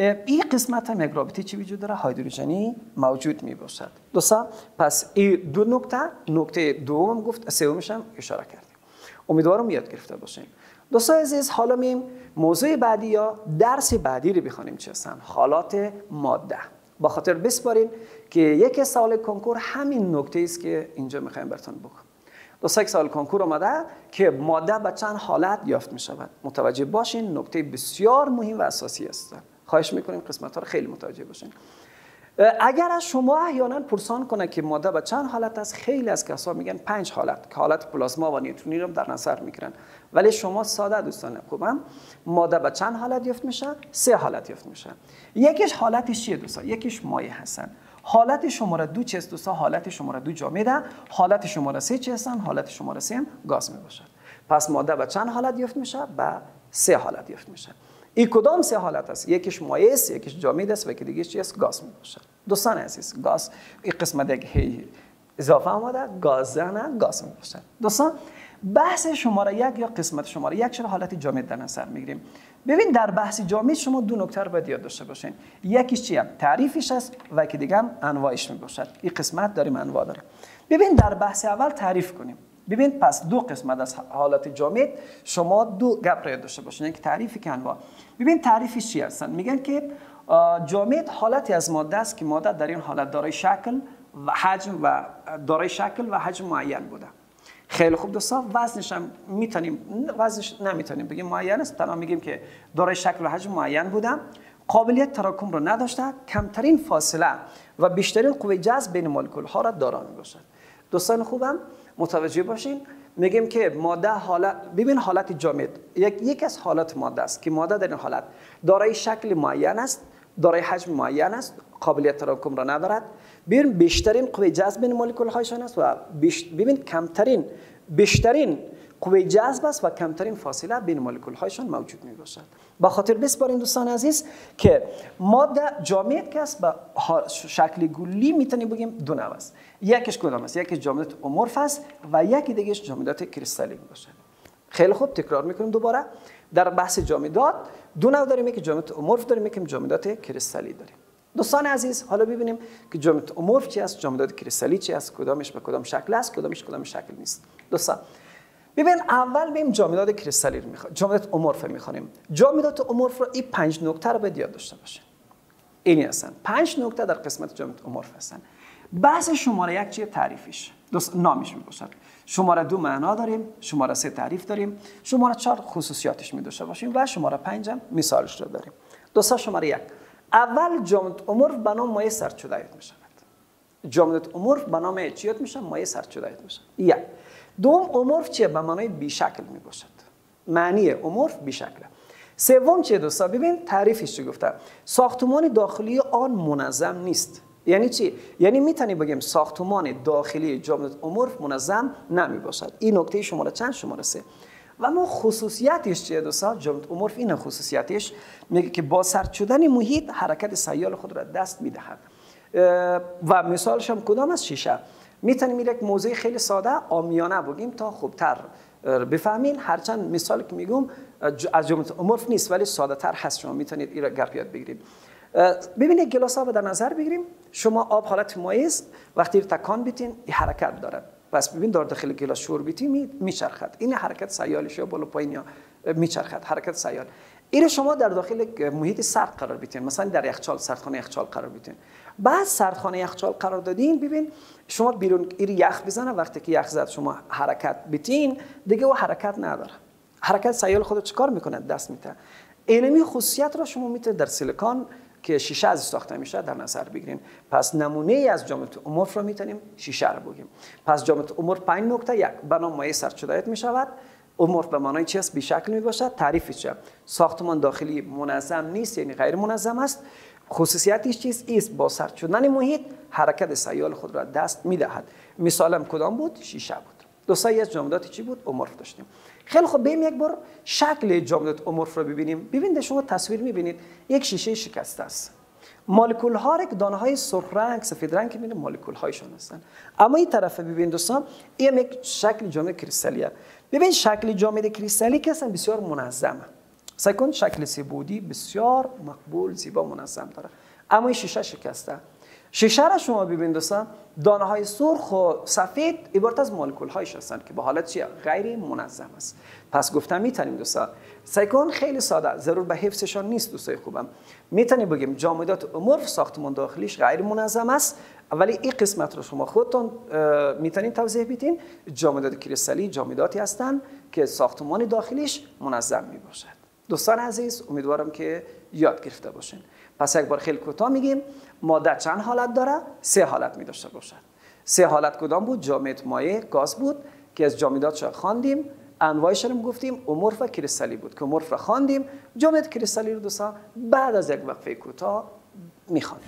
[SPEAKER 1] این قسمت هم یک رابطه چی وجود داره؟ هایدروجنی موجود می باشد. دوستا پس این دو نکته دوم گفت، سومش هم اشاره کردیم. امیدوارم یاد گرفته باشین. دوستان عزیز، حالا میم موضوع بعدی یا درس بعدی رو بخونیم چه هستن؟ حالات ماده. با خاطر بسپارین که یک سال کنکور همین نکته است که اینجا میخوایم براتون بگم. دوستا یک سال کنکور آمده که ماده به چند حالت یافت می شود. متوجه باشین، نکته بسیار مهم و اساسی است. خواهش میکنیم قسمت ها رو خیلی متوجه باشین. اگر از شما احیانا پرسان کنه که ماده به چند حالت است، خیلی از کسا میگن 5 حالت که حالت پلاسما و نیوترونی رو در نظر میگیرن. ولی شما ساده دوستان خوبم، ماده به چند حالت یافت میشه؟ 3 حالت یافت میشه. یکیش حالتش چیه دوستان؟ یکیش مایع هستن. حالت شماره 2 چیست دوستان؟ حالت شماره 2 جامده. حالت شماره 3 چی هستن؟ حالت شماره 3 هم گاز میباشد. پس ماده به چند حالت یافت میشه؟ به 3 حالت یافت میشه. این کدام 3 حالت است؟ یکیش مایع است، یکیش جامد است و یکی دیگه چی است؟ گاز میباشد. دوستان عزیز، گاز این قسمت یک اضافه آمده، گاز نه گاز میباشد. دوستان بحث شماره 1 یا قسمت شماره 1 چرا حالت جامد در نظر میگیریم؟ ببین در بحث جامد شما 2 نکته رو باید یاد داشته باشین. یکیش چیه؟ تعریفش است و یکی دیگه هم انواعش میباشد. این قسمت داریم، انواع داره. ببین در بحث اول تعریف کنیم. ببین پس 2 قسمت از حالت جامد شما 2 گپ را داشته باشین، یک تعریفی که انواع. ببین تعریفش چی هستن؟ میگن که جامد حالتی از ماده است که ماده در این حالت دارای شکل و حجم و دارای شکل و حجم معین بوده. خیلی خوب دوستان، وزنش هم وزنش نمیتونیم بگیم معین است، تنها میگیم که دارای شکل و حجم معین بوده، قابلیت تراکم رو نداشته، کمترین فاصله و بیشترین قوه جذب بین مولکول ها را دارا میباشد. دوستان خوبم متوجه باشین، میگیم که ماده حالت، ببین حالت جامد یک از حالات ماده است که ماده در این حالت دارای شکل معین است، دارای حجم معین است، قابلیت تراکم را ندارد، ببین بیشترین قوه جذب بین مولکول هایشان است و ببین بیشترین قوه جذب است و کمترین فاصله بین مولکول هایشان موجود می باشد. با خاطر بسپارین دوستان عزیز که ماده جامد که است به شکل گلی میتونیم بگیم 2 نوع است. یکیش کدام است؟ یکیش جامدات امورف است و یکی دیگهش جامدات کریستالی باشد. خیلی خوب، تکرار میکنیم دوباره. در بحث جامدات 2 نوع داریم، یکی جامدات امورف داریم، یکی جامدات کریستالی داریم. دوستان عزیز حالا ببینیم که جامدات امورف چی است، جامدات کریستالی چی است، کدامش به کدام شکل است، کدامش کدام شکل نیست. دوستان ببین اول بیم جامدات کریستالی رو میخوام، جامدات امورف میخوانیم. جامدات امورف رو این 5 نکته رو باید یاد داشته باشین. اینی هستن 5 نکته در قسمت جامدات امورف هستن. بحث شماره 1 چیه؟ تعریفش، نامش میباشد. شماره 2 معنا داریم، شماره 3 تعریف داریم، شماره 4 خصوصیاتش میداشته باشیم و شماره 5 هم مثالش رو داریم. دوستا شماره 1 اول جامدات امورف به نام مایع سرد شده یاد میشود. جامدات امورف به نام چی یاد میشه؟ مایع سرد شده یاد میشه. یک. دوم امورف چیه؟ به معنای بی شکل می باشد. معنی امورف بی شکله. سوم چیه دوستا؟ ببین تعریفش چی گفته؟ ساختمان داخلی آن منظم نیست. یعنی چی؟ یعنی میتونی بگیم ساختمان داخلی جامدات امورف منظم نمی باشد. این نکته شماره چند؟ شماره 3. و ما خصوصیتش چیه دوستا؟ جامدات امورف این خصوصیتش میگه که با سرد شدن محیط حرکت سیال خود را دست میدهد. و مثالش هم کدام است؟ شیشه. میتونیم یک موضوع خیلی ساده عامیانه بگیم تا خوبتر بفهمین. هرچند مثالی که میگم از جملات امورف نیست ولی ساده تر هست، شما میتونید این را گپ یاد بگیرید. ببینید گلاس آب در نظر بگیریم. شما آب حالت مایع وقتی تکان بدین این حرکت داره. پس ببین در داخل گلاس شور بیتی میچرخد. این حرکت سیالش یا بالا پایین یا میچرخد، حرکت سیال. این شما در داخل محیط سرد قرار بدین، مثلا در یخچال، سردخانه یخچال قرار بدین. بعد سردخانه یخچال قرار دادین، ببین شما بیرون این یخ بزنه، وقتی که یخ زد شما حرکت بدین دیگه او حرکت نداره. حرکت سیال خود چیکار میکنه؟ دست میده. اینمی خصوصیت را شما میتونید در سیلیکون که شیشه از ساخته میشه در نظر بگیرین. پس نمونه از جامدات امورف را میتونیم شیشه رو بگیم. پس جامدات امورف 5 نکته. 1 به نام مایع سرد شده میشود. امورف به معنای چی است؟ بی شکل میباشد. تعریفش چیه؟ ساختمان داخلی منظم نیست، یعنی غیر منظم است. خصوصیتش چیست؟ است با سرد شدن محیط حرکت سیال خود را دست میدهد. مثالم کدام بود؟ شیشه بود. دوستان از جامدات چی بود؟ امورف داشتیم. خیلی خوب، بریم یک بار شکل جامدات امورف رو ببینیم. ببینید شما تصویر میبینید یک شیشه شکسته است. مولکول ها را که دانه های سرخ رنگ، سفید رنگ که میبینید مولکول هایشون هستن. اما این طرف ببینید دوستان، این یک شکل جامد کریستالیه. ببین شکل جامد کریستالی که اصلا بسیار منظمه. سعی کن شکل سه‌بعدی بسیار مقبول، زیبا، منظم داره. اما این شیشه شکسته. شیشه را شما ببینید دوستان، دانه های سرخ و سفید عبارت از مولکول هایش هستند که به حالت چیه؟ غیر منظم است. پس گفتم میتونیم دوستان سعی کن خیلی ساده، ضرور به حفظشان نیست دوستای خوبم. میتونیم بگیم جامدات امورف ساختمان داخلیش غیر منظم است، ولی این قسمت رو شما خودتون میتونید توضیح بدین. جامدات کریستالی جامداتی هستند که ساختمان داخلیش منظم می باشد. دوستان عزیز، امیدوارم که یاد گرفته باشین. پس یک بار خیلی کوتاه میگیم ماده چند حالت داره؟ 3 حالت می داشته باشد. 3 حالت کدام بود؟ جامد، مایع، گاز بود که از جامداتش خواندیم. انواعش رو گفتیم امورف و کریستالی بود که امورف را خواندیم. جامد کریستالی رو دوستان بعد از یک وقفه کوتاه میخوانیم.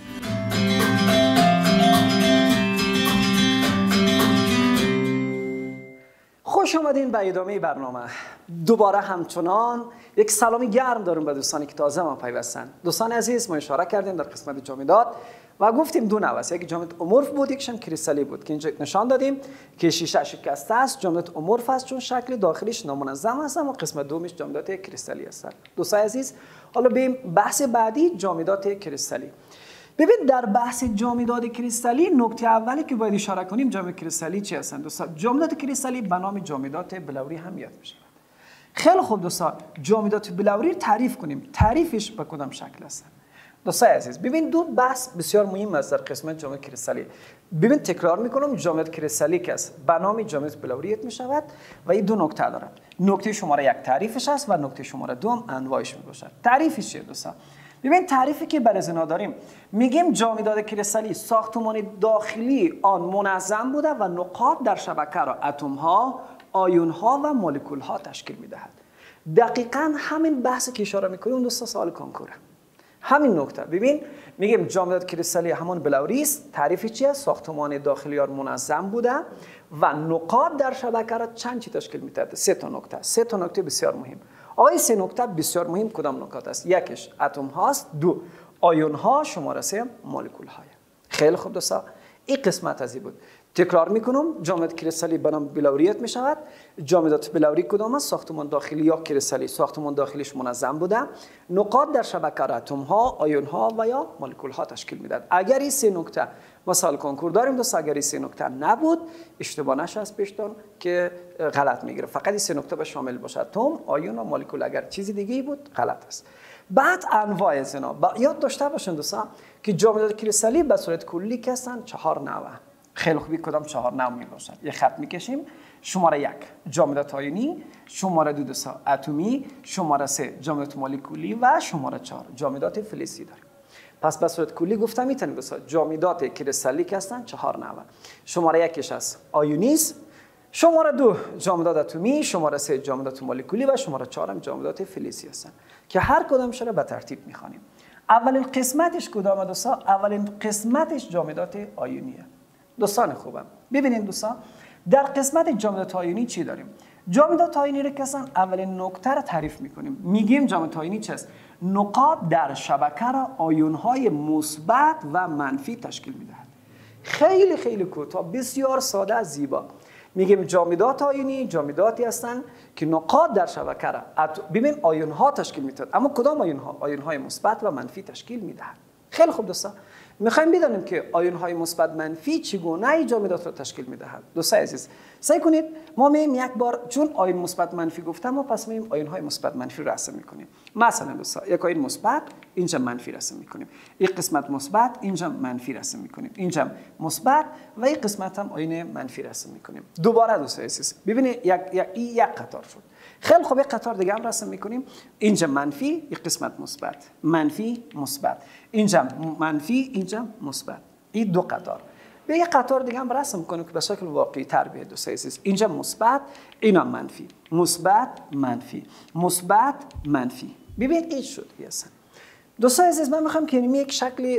[SPEAKER 1] خوش آمدین به ادامه برنامه. دوباره همچنان یک سلامی گرم دارم به دوستانی که تازه ما پیوستن. دوستان عزیز، ما اشاره کردیم در قسمت جامدات و گفتیم دو نوع است. یک جامد امورف بود، یکشم کریستالی بود که اینجا نشان دادیم که شیشه شکسته است. جامد امورف است چون شکل داخلیش نامنظم است، اما قسمت دومش جامدات کریستالی است. دوستان عزیز، حالا بریم بحث بعدی، جامدات کریستالی. ببین در بحث جامدات کریستالی نکته اولی که باید اشاره کنیم جامد کریستالی چی هستند دوستان؟ جامدات کریستالی به نام جامدات بلوری هم یاد میشه. خیلی خوب دوستان، جامدات بلوری تعریف کنیم. تعریفش به کدام شکل هستند؟ دوستان عزیز، ببین دو بحث بسیار مهم است در قسمت جامد کریستالی. ببین تکرار میکنم، جامد کریستالی که است به نام جامد بلوری می شود و این دو نکته دارد. نکته شماره 1 تعریفش است و نکته شماره 2 انواعش می باشد. تعریفش چیه دوستان؟ ببین تعریفی که برای زنا داریم میگیم جامدات کریستالی ساختمان داخلی آن منظم بوده و نقاط در شبکه را اتم ها، آیون ها و مولکول ها تشکیل میدهد. دقیقاً همین بحثی که اشاره میکنیم دوستا سوال کانکوره. همین نکته. ببین میگیم جامدات کریستالی همان بلوری است. تعریفی چیه؟ ساختمان داخلی آن منظم بوده و نقاط در شبکه را چند چی تشکیل میدهد؟ 3 تا نکته. 3 تا نکته بسیار مهم. آقای 3 نکته بسیار مهم کدام نکات است؟ یکیش اتم هاست، 2 آیون ها، شماره 3 مولکول های. خیلی خوب دوستا، این قسمت از این بود. تکرار میکنم، جامد کریستالی به نام بلوریت می شود. جامدات بلوری کدام است؟ ساختمان داخلی یا کریستالی ساختمان داخلیش منظم بوده. نقاط در شبکه را اتم ها، آیون ها و یا مولکول ها تشکیل میداد. اگر این 3 نکته مثال کانکور داریم دوست، اگر این 3 نکته نبود اشتباه نشه از پیشتون که غلط میگیره. فقط این 3 نکته به شامل باشد. اتم، آیون و مولکول. اگر چیزی دیگه بود غلط است. بعد انواع زنا یاد داشته باشین دوستان که جامدات کریستالی به صورت کلی که هستند 4 نوع. خیلی خوبی کدام 4 نوع می باشد؟ یک خط میکشیم. شماره 1 جامدات آیونی، شماره 2 دوستا اتمی، شماره 3 جامدات مولکولی و شماره 4 جامدات فلزی داریم. پس به صورت کلی گفتم میتونیم دوستا جامدات کریستالی که هستند 4 نوع. شماره 1 از آیونی است، شماره 2 جامدات اتمی، شماره 3 جامدات مولکولی و شماره 4 هم جامدات فلزی هستند که هر کدامش را به ترتیب میخوانیم. اولین قسمتش کدامه دوستا؟ اولین قسمتش جامدات آیونیه. دوستان خوبم ببینید دوستان، در قسمت جامدات آیونی چی داریم؟ جامدات آیونی را که اولین نکته را تعریف میکنیم. میگیم جامدات آیونی چی است؟ نقاط در شبکه را آیون های مثبت و منفی تشکیل میدهد. خیلی خیلی کوتاه، بسیار ساده و زیبا. میگیم جامدات آیونی جامداتی هستند که نقاط در شبکه را ببین آیون ها تشکیل میدهد. اما کدام آیون ها؟ آیون های مثبت و منفی تشکیل میدهد. خیلی خوب دوستان، میخوایم بدانیم که آیون های مثبت منفی چگونه جامدات را تشکیل میدهد. دوستان عزیز سعی کنید ما مییم یک بار، چون آیون مثبت منفی گفتم ما پس مییم آیون های مثبت منفی را رسم میکنیم. مثلا دوستان یک آیون مثبت اینجا منفی رسم میکنیم، یک قسمت مثبت اینجا منفی رسم میکنیم، اینجا مثبت و یک قسمت هم آیون منفی رسم میکنیم. دوباره دوستان عزیز ببینید یک قطار شد. خیلی خوب یک قطار دیگه هم رسم میکنیم. اینجا منفی، یک قسمت مثبت، منفی، مثبت، اینجا منفی، اینجا مثبت. این 2 قطار. به یک قطار دیگه هم رسم کنیم که به شکل واقعی تر بیاد دوستان عزیز. اینجا مثبت، اینا منفی، مثبت، منفی، مثبت، منفی. ببینید این شد اصلا. دوستان عزیز من میخوام که یک شکل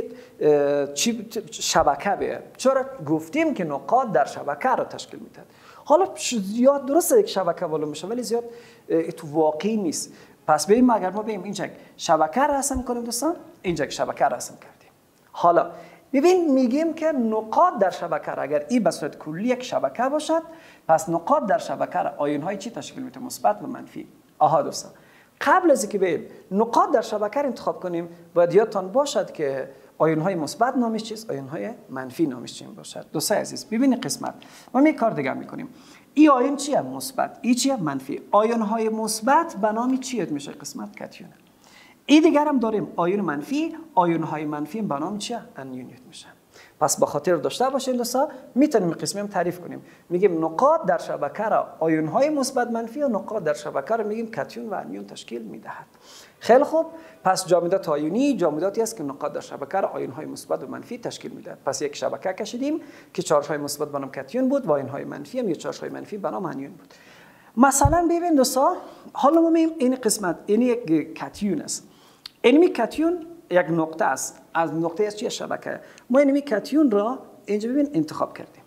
[SPEAKER 1] شبکه بیاد. چرا گفتیم که نقاط در شبکه را تشکیل میدهد. حالا زیاد درسته یک شبکه معلوم میشه ولی زیاد تو واقعی نیست. پس بریم اگر ما بریم اینجا شبکه رسم کنیم دوستان، اینجا شبکه رسم کردیم. حالا ببین میگیم که نقاط در شبکه را اگر این به صورت کلی یک شبکه باشد، پس نقاط در شبکه را آیون های چی تشکیل میده؟ مثبت و منفی. آها دوستان، قبل از اینکه به نقاط در شبکه انتخاب کنیم باید یادتان باشد که آیون‌های مثبت نامش چیست، آیون‌های منفی نامش چی باشد. دوستای عزیز ببینید قسمت ما یک کار دیگه می‌کنیم. این آیون چیه؟ مثبت. این چیه؟ منفی. آیون‌های مثبت به نام چی میشه؟ قسمت کاتیون. این دیگر هم داریم آیون منفی، آیون‌های منفی به نام چیه؟ انیون میشه. پس با خاطر داشته باشین دوستا، میتونیم قسمی هم تعریف کنیم. میگیم نقاط در شبکه را آیون‌های مثبت منفی و نقاط در شبکه را میگیم کاتیون و انیون تشکیل میدهد. خیلی خوب، پس جامدات آیونی جامداتی است که نقاط در شبکه را آیون‌های مثبت و منفی تشکیل میدهد. پس یک شبکه کشیدیم که چارج‌های مثبت به نام کاتیون بود و آیون‌های منفی هم یا چارج‌های منفی به نام انیون بود. مثلا ببین دوستا، حالا ما میگیم این قسمت این یک کاتیون است. این کاتیون یک نقطه است، از نقطه است چیه؟ شبکه. ما این کاتیون را اینجا ببین انتخاب کردیم.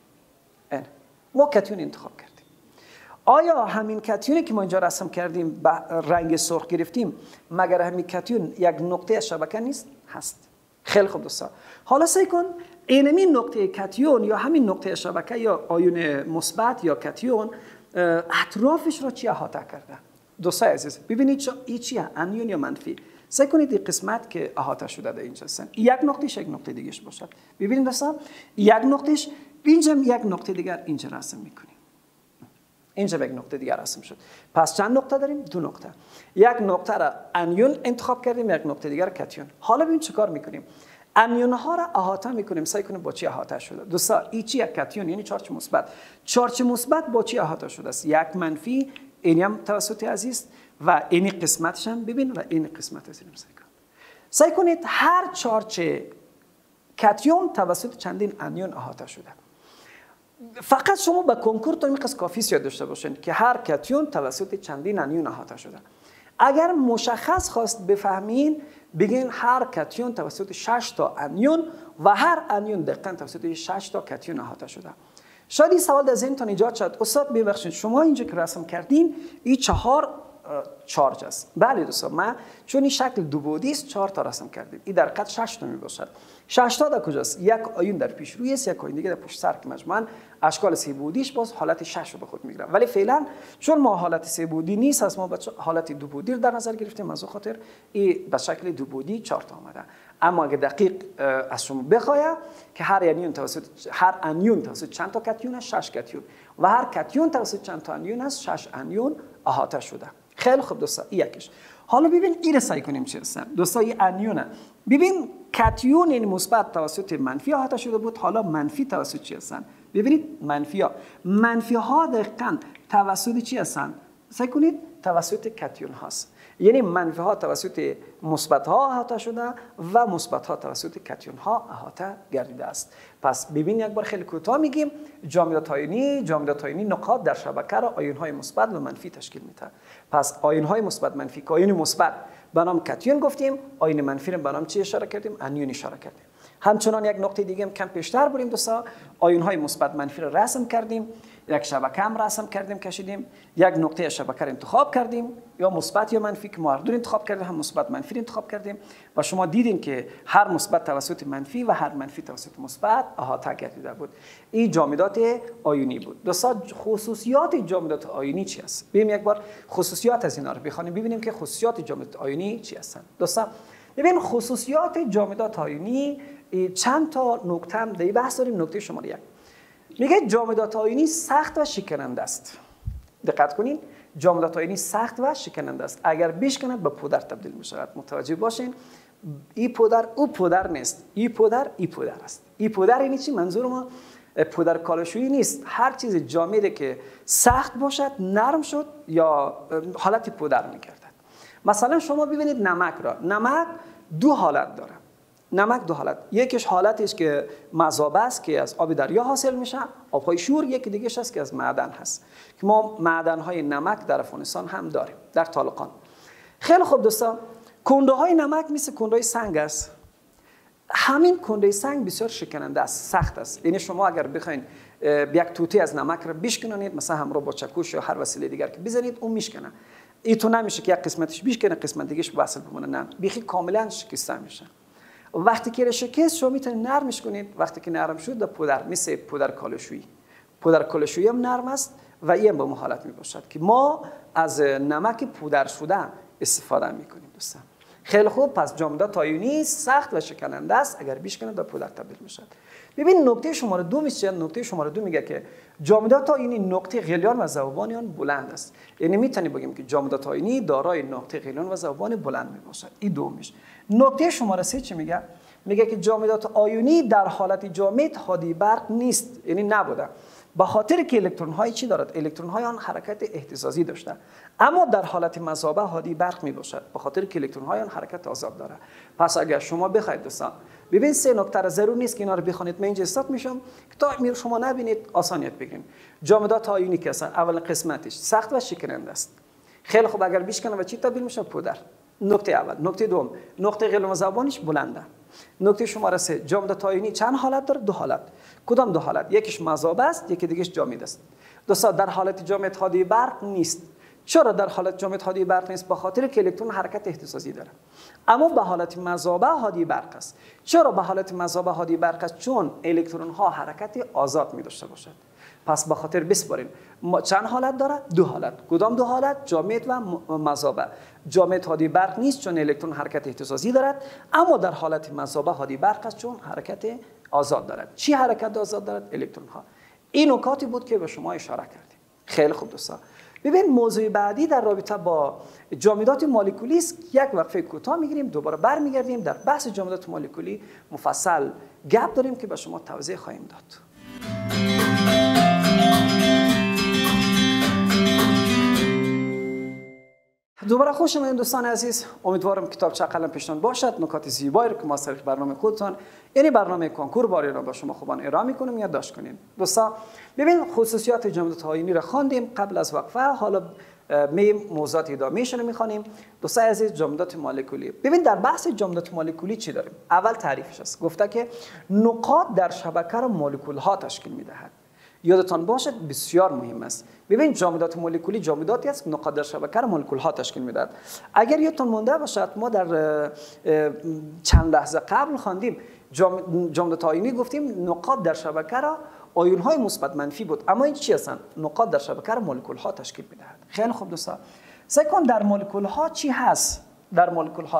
[SPEAKER 1] ما کاتیون انتخاب کردیم. آیا همین کاتیونی که ما اینجا رسم کردیم با رنگ سرخ گرفتیم مگر همین کاتیون یک نقطه از شبکه نیست؟ هست. خیلی خوب دوستا، حالا سعی کن این نقطه کاتیون یا همین نقطه شبکه یا آیون مثبت یا کاتیون اطرافش را چی احاطه کرده؟ دوستای عزیز ببینید این چیه؟ انیون یا منفی؟ سعی کنید این قسمت که احاطه شده در اینجا هستن یک نقطهش یک نقطه دیگهش باشد. ببینید دوستا، یک نقطهش اینجا، یک نقطه دیگر اینجا رسم میکنیم. اینجا یک نقطه دیگر رسم شد. پس چند نقطه داریم؟ دو نقطه. یک نقطه را انیون انتخاب کردیم، یک نقطه دیگر کاتیون. حالا ببین چه کار میکنیم. انیون ها را احاطه میکنیم. سعی کنیم با چی احاطه شده؟ دوستا این چی؟ یک کاتیون یعنی چارج مثبت. چارج مثبت با چی احاطه شده است؟ یک منفی، این هم توسط عزیز و این قسمتش هم ببین و این قسمت از این سعی کنید هر چارج کاتیون توسط چندین انیون احاطه شده. فقط شما با کنکور تا میقص کافی یاد داشته باشین که هر کاتیون توسط چندین انیون احاطه شده. اگر مشخص خواست بفهمین بگین هر کاتیون توسط 6 تا انیون و هر انیون دقیقاً توسط 6 تا کاتیون احاطه شده. شاید این سوال در ذهنتان ایجاد شد، استاد ببخشید شما اینجا که رسم کردین این 4 چارج است. بله دوستان، ما چون این شکل دو بعدی است 4 تا رسم کردیم. این در حقیقت 6 تا میباشد. 6 تا در کجاست؟ یک آیون در پیش روی است، یک آیون دیگه در پشت سر که مجموعاً اشکال سه بعدیش باز حالت 6 رو به خود میگیره. ولی فعلا چون ما حالت سه بعدی نیست، از ما بچه حالت دو بعدی رو در نظر گرفتیم، از خاطر این به شکل دو بعدی 4 تا آمده. اما اگه دقیق از شما بخواید که هر انیون توسط چند تا کاتیون است؟ 6 کاتیون و هر کاتیون توسط چند تا انیون است؟ 6 انیون احاطه شده. خیلی خوب دوستا، این یکیش. حالا ببین این رو سعی کنیم چی هستن. دوستا این انیونه. ببین کاتیون این مثبت توسط منفی احاطه شده بود، حالا منفی توسط چی هستن؟ ببینید منفی ها دقیقاً توسط چی هستن؟ سعی کنید توسط کاتیون هاست. یعنی منفی ها توسط مثبت ها احاطه شده و مثبت ها توسط کاتیون ها احاطه گردیده است. پس ببین یک بار خیلی کوتاه میگیم جامدات آیونی نقاط در شبکه را آیون های مثبت و منفی تشکیل میده. پس آیون های مثبت منفی که آیون مثبت به نام کاتیون گفتیم، آیون منفی رو به نام چی اشاره کردیم؟ انیون اشاره کردیم. همچنان یک نقطه دیگه هم کم پیشتر بریم دوستا، آیون های مثبت منفی رو رسم کردیم، یک شبکه هم رسم کردیم کشیدیم، یک نقطه شبکه رو انتخاب کردیم یا مثبت یا منفی که ما هر دو انتخاب کردیم، هم مثبت منفی رو انتخاب کردیم و شما دیدین که هر مثبت توسط منفی و هر منفی توسط مثبت احاطه گردیده بود. این جامدات آیونی بود. دوستا خصوصیات جامدات آیونی چی است؟ بریم یک بار خصوصیات از اینا رو بخونیم ببینیم که خصوصیات جامدات آیونی چی هستن. دوستا ببین خصوصیات جامدات آیونی چند تا نکته هم در بحث داریم. نکته شماره 1 میگه جامدات آیونی سخت و شکننده است. دقت کنین، جامدات آیونی سخت و شکننده است. اگر بشکند به پودر تبدیل می شود. متوجه باشین این پودر او پودر نیست، این پودر است. این پودر یعنی چی؟ منظور ما پودر کالاشویی نیست. هر چیز جامدی که سخت باشد نرم شد یا حالت پودر میگردد. مثلا شما ببینید نمک را. نمک دو حالت داره. نمک دو حالت، یکیش حالتش که مذاب است که از آب دریا حاصل میشه، آبهای شور، یکی دیگهش است که از معدن هست که ما معدن‌های نمک در افغانستان هم داریم در طالقان. خیلی خوب دوستان، کنده های نمک مثل کنده های سنگ است. همین کنده سنگ بسیار شکننده است، سخت است. یعنی شما اگر بخواید یک توتی از نمک را بشکنید، مثلا همراه با چکش یا هر وسیله دیگر که بزنید، اون میشکنه. این تو نمیشه که یک قسمتش بشکنه قسمت دیگهش وصل بمونه، نه، بیخی کاملا شکسته میشه. وقتی که شکست شما میتونید نرمش کنید. وقتی که نرم شد در پودر، مثل پودر کالاشویی. پودر کالاشویی هم نرم است و این به حالت می باشد که ما از نمک پودر شده استفاده میکنیم دوستان. خیلی خوب. پس جامدات آیونی سخت و شکننده است، اگر بیش کنه در پودر تبدیل میشد. ببین نکته شماره 2 میشه. نکته شماره 2 میگه که جامدات آیونی نقطه غلیان و ذوبان آن بلند است. یعنی میتونیم بگیم که جامدات آیونی دارای نقطه غلیان و ذوبان بلند میباشد. این دومیش. نکته شماره 3 چی میگه؟ میگه که جامدات آیونی در حالت جامد هادی برق نیست، یعنی نبوده، به خاطر که الکترون های چی دارد؟ الکترون های آن حرکت اهتزازی داشته، اما در حالت مذابه هادی برق می باشد، به خاطر که الکترون های آن حرکت آزاد داره. پس اگر شما بخواید دوستان ببین 3 نکته را ضرور نیست که اینا رو بخونید، من اینجا استاد میشم که تا میره شما نبینید آسانیت بگیرید. جامدات آیونی که اصلا اول قسمتش سخت و شکننده است. خیلی خوب. اگر بیش کنه و چی تبدیل میشه؟ پودر. نکته اول. نکته دوم نقطه غلیان و ذوبانش بلنده. نکته شماره 3 جامدات آیونی چند حالت داره؟ 2 حالت. کدام 2 حالت؟ یکیش مذابه است، یکی دیگهش جامد است. دوستان در حالت جامد هادی برق نیست. چرا در حالت جامد هادی برق نیست؟ به خاطر که الکترون حرکت اهتزازی داره. اما به حالت مذابه هادی برق است. چرا به حالت مذابه هادی برق است؟ چون الکترون ها حرکت آزاد می داشته باشد. پس به خاطر بسپارین چند حالت داره؟ 2 حالت. کدام 2 حالت؟ جامد و مذابه. جامد هادی برق نیست چون الکترون حرکت اهتزازی دارد، اما در حالت مذابه هادی برق است چون حرکت آزاد دارد. چی حرکت آزاد دارد؟ الکترون ها. این نکاتی بود که به شما اشاره کردیم. خیلی خوب دوستان. ببین موضوع بعدی در رابطه با جامدات مولکولی است. یک وقفه کوتاه میگیریم، دوباره برمیگردیم در بحث جامدات مولکولی مفصل گپ داریم که به شما توضیح خواهیم داد. دوباره خوش آمدید دوستان عزیز. امیدوارم کتابچه قلم پیشتان باشد. نکات زیبایی رو که ما از طریق برنامه خودتان یعنی برنامه کانکور با آریانا با شما خوبان ارائه میکنیم یادداشت کنین. دوستان ببین خصوصیات جامدات آیونی را خواندیم قبل از وقفه، حالا موضوعات ادامه‌اش رو میخوانیم. دوستان عزیز جامدات مولکولی. ببین در بحث جامدات مولکولی چی داریم؟ اول تعریفش است. گفته که نقاط در شبکه را مولکول ها تشکیل میدهد. یادتان باشد بسیار مهم است. ببین جامدات مولکولی جامداتی است که نقاط در شبکه را مولکول ها تشکیل میدهد. اگر یادتان مونده باشد ما در چند لحظه قبل خواندیم جامدات آیونی گفتیم نقاط در شبکه را آیون های مثبت منفی بود، اما این چی هستند؟ نقاط در شبکه را مولکول ها تشکیل میدهد. خیلی خوب دوستان. سکون در مولکول ها چی هست؟ در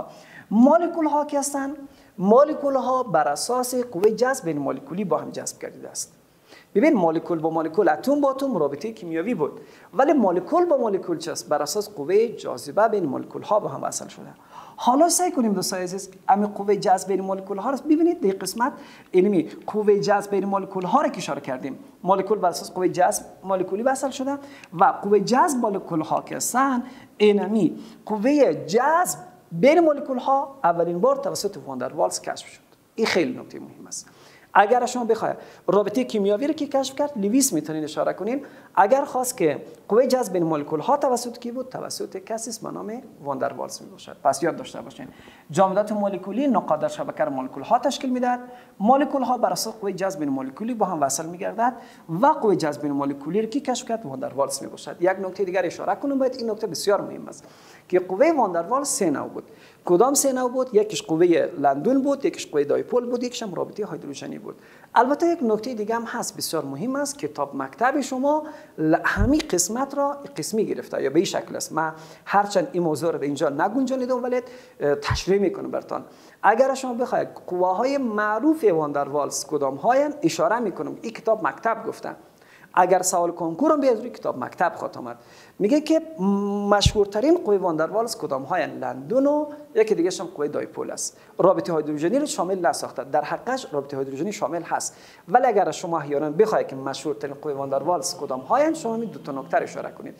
[SPEAKER 1] مولکول ها کی هستند؟ مولکول ها بر اساس قوه جذب بین مولکولی با هم جذب گردیده است. ببین مولکول با مولکول، اتم با اتم رابطه کیمیایی بود، ولی مولکول با مولکول چه است؟ بر اساس قوه جاذبه بین مولکول ها با هم وصل شده. حالا سعی کنیم دوستان عزیز همین قوه جذب بین مولکول ها رو ببینید. در قسمت علمی قوه جذب بین مولکول ها رو اشاره کردیم. مولکول بر اساس قوه جذب مولکولی وصل شده و قوه جذب مولکول ها که هستن اینمی قوه جذب بین مولکول ها اولین بار توسط واندروالز کشف شد. این خیلی نکته مهم است. اگر شما بخواید رابطه کیمیایی رو که کشف کرد لوئیس میتونین اشاره کنین. اگر خواست که قوه جذب بین مولکول ها توسط کی بود؟ توسط کسی به نام واندروالز میباشد. پس یاد داشته باشین جامدات مولکولی نقاط در شبکه مولکول ها تشکیل میدهد. مولکول ها بر اساس قوه جذب بین مولکولی با هم وصل میگردد و قوه جذب بین مولکولی رو که کشف کرد واندروالز میباشد. یک نکته دیگر اشاره کنم، باید این نکته بسیار مهم است که قوه واندروالز 3 نوع بود. کدام 3 نوع بود؟ یکیش قوه لندون بود، یکیش قوه دایپول بود، یکیش هم رابطه هایدروجنی بود. البته یک نکته دیگه هم هست بسیار مهم است. کتاب مکتب شما همین قسمت را قسمی گرفته یا به این شکل است. من هرچند این موضوع رو اینجا نگنجانیدم ولی تشریح میکنم براتون. اگر شما بخواید قوه های معروف واندروالز کدام هاین اشاره میکنم. این کتاب مکتب گفتن. اگر سوال کنکور هم بیاد روی کتاب مکتب خواهد آمد. میگه که مشهورترین قوه واندروالز کدام های لندون و یکی دیگه هم قوه دایپول است. رابطه هایدروژنی رو شامل نساخته. در حقش رابطه هایدروژنی شامل هست، ولی اگر شما احیانا بخواید که مشهورترین قوه واندروالز کدام های شما می دو تا نکته اشاره کنید.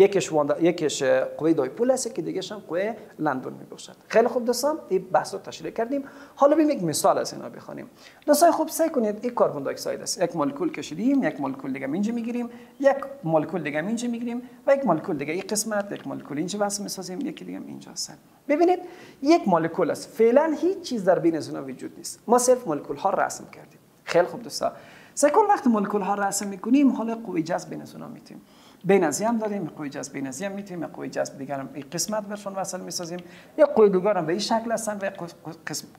[SPEAKER 1] یکیش قوه دایپول است که دیگه هم قوه لندون می باشد. خیلی خوب دوستان این بحث رو تشریح کردیم. حالا ببینیم یک مثال از اینا بخونیم. دوستان خوب سعی کنید این کربن دی اکساید است. یک مولکول کشیدیم، یک مولکول دیگه اینجا میگیریم، یک مولکول دیگه اینجا میگیریم و یک مولکول دیگه این قسمت، یک مولکول اینجا واسه میسازیم، یکی دیگه اینجا هست. ببینید یک مولکول است. فعلا هیچ چیز در بین از اونها وجود نیست. ما صرف مولکول ها رسم کردیم. خیلی خوب دوستان. سکول وقتی مولکول ها رسم میکنیم حالا قوه جذب بین از اونها میتیم. بینازی هم داریم، قوه جذب بینازی هم میتیم، قوه جذب دیگر هم این قسمت برشون وصل میسازیم. یا قوه دیگر هم به این شکل هستن و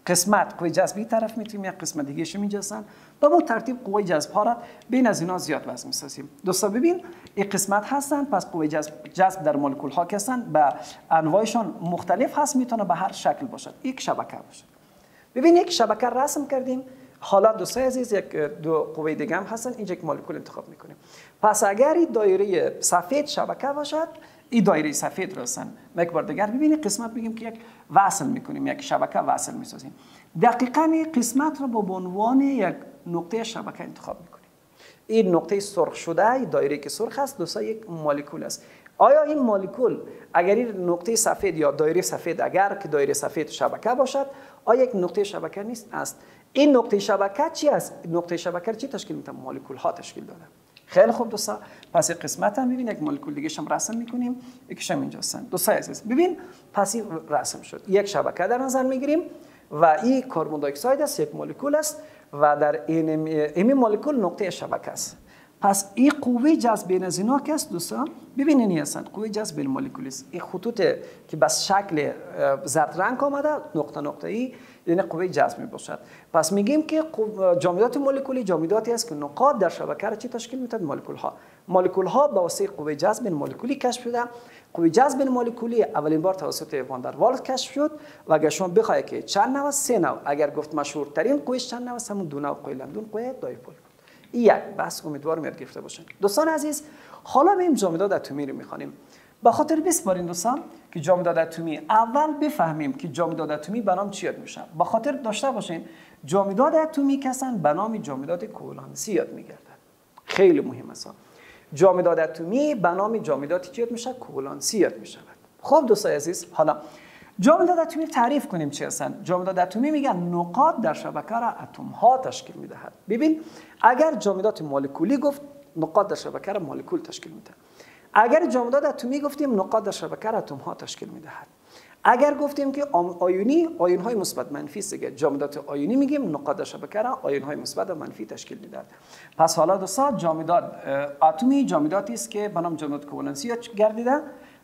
[SPEAKER 1] قسمت قوه جذبی طرف میتونیم، یک قسمت دیگه شو میجسن. با مو ترتیب قوه جذب ها را بین از اینا زیاد وزن میسازیم. دوستا ببین این قسمت هستن، پس قوه جذب در مولکول ها هستن، به انواعشان مختلف هست، میتونه به هر شکل باشد. یک شبکه باشه. ببین یک شبکه رسم کردیم. حالا دوستای عزیز یک دو قوه دیگه هم هستن، اینجا یک مولکول انتخاب میکنیم. پس اگر این دایره سفید شبکه باشد، این دایره سفید هستن. یک بار دیگر ببینید قسمت میگیم که یک وصل میکنیم، یک شبکه وصل میسازیم. دقیقاً این قسمت رو به عنوان یک نقطه شبکه انتخاب میکنیم. این نقطه سرخ شده، این دایره که سرخ است دوستا یک مولکول است. آیا این مولکول اگر این نقطه سفید یا دایره سفید، اگر که دایره سفید شبکه باشد، آیا یک نقطه شبکه نیست؟ است. این نقطه شبکه چی است؟ نقطه شبکه چی تشکیل میده؟ مولکول ها تشکیل داده. خیلی خوب دوستا، پس این قسمت هم ببین یک مولکول دیگه هم رسم میکنیم، یکیش هم اینجا هستن. دوستای عزیز ببین پس این رسم شد. یک شبکه در نظر میگیریم و این کربن دی اکساید است، یک مولکول است و در این مولکول نقطه شبکه است. پس این قوه جذب بین از اینا که است دوستا، ببینید این هستند قوه جذب بین مولکول است. این خطوط که بس شکل زرد رنگ آمده نقطه نقطه ای یعنی قوه جذب می باشد. پس میگیم که جامدات مولکولی جامداتی است که نقاط در شبکه را چی تشکیل میدهد؟ مولکول ها به واسطه قوه جذب بین مولکولی کشف شده. قوه جذب بین مولکولی اولین بار توسط وان در والز کشف شد و اگر شما بخواید که چند نوع، سه نوع، اگر گفت مشهورترین قوه چند نوع، همون دو نوع قوه لندون، قوه دایپول. این یک بس امیدوارم یاد گرفته باشین. دوستان عزیز حالا مییم جامدات اتمی رو میخوانیم. به خاطر بسپارین دوستان که جامدات اتمی اول بفهمیم که جامدات اتمی به نام چی یاد میشن. به خاطر داشته باشین جامدات اتمی که هستن به نام جامدات کوولانسی یاد میگردن. خیلی مهم است. جامدات اتمی به نام جامدات چی یاد میشه؟ کوولانسی یاد میشود. خب دوستان عزیز حالا جامدات اتمی تعریف کنیم چی هستن. جامدات اتمی میگن نقاط در شبکه را اتم ها تشکیل میدهد. ببین اگر جامدات مولکولی گفت نقاط در شبکه را مولکول تشکیل میده. اگر جامدات اتمی گفتیم نقاط در شبکه را اتم ها تشکیل میدهد. اگر گفتیم که آیونی، آیون های مثبت منفی است، جامدات آیونی میگیم نقاط در شبکه را آیون های مثبت و منفی تشکیل میدهد. پس حالا دوستان جامدات اتمی جامداتی است که به نام جامدات کوولانسی گردیده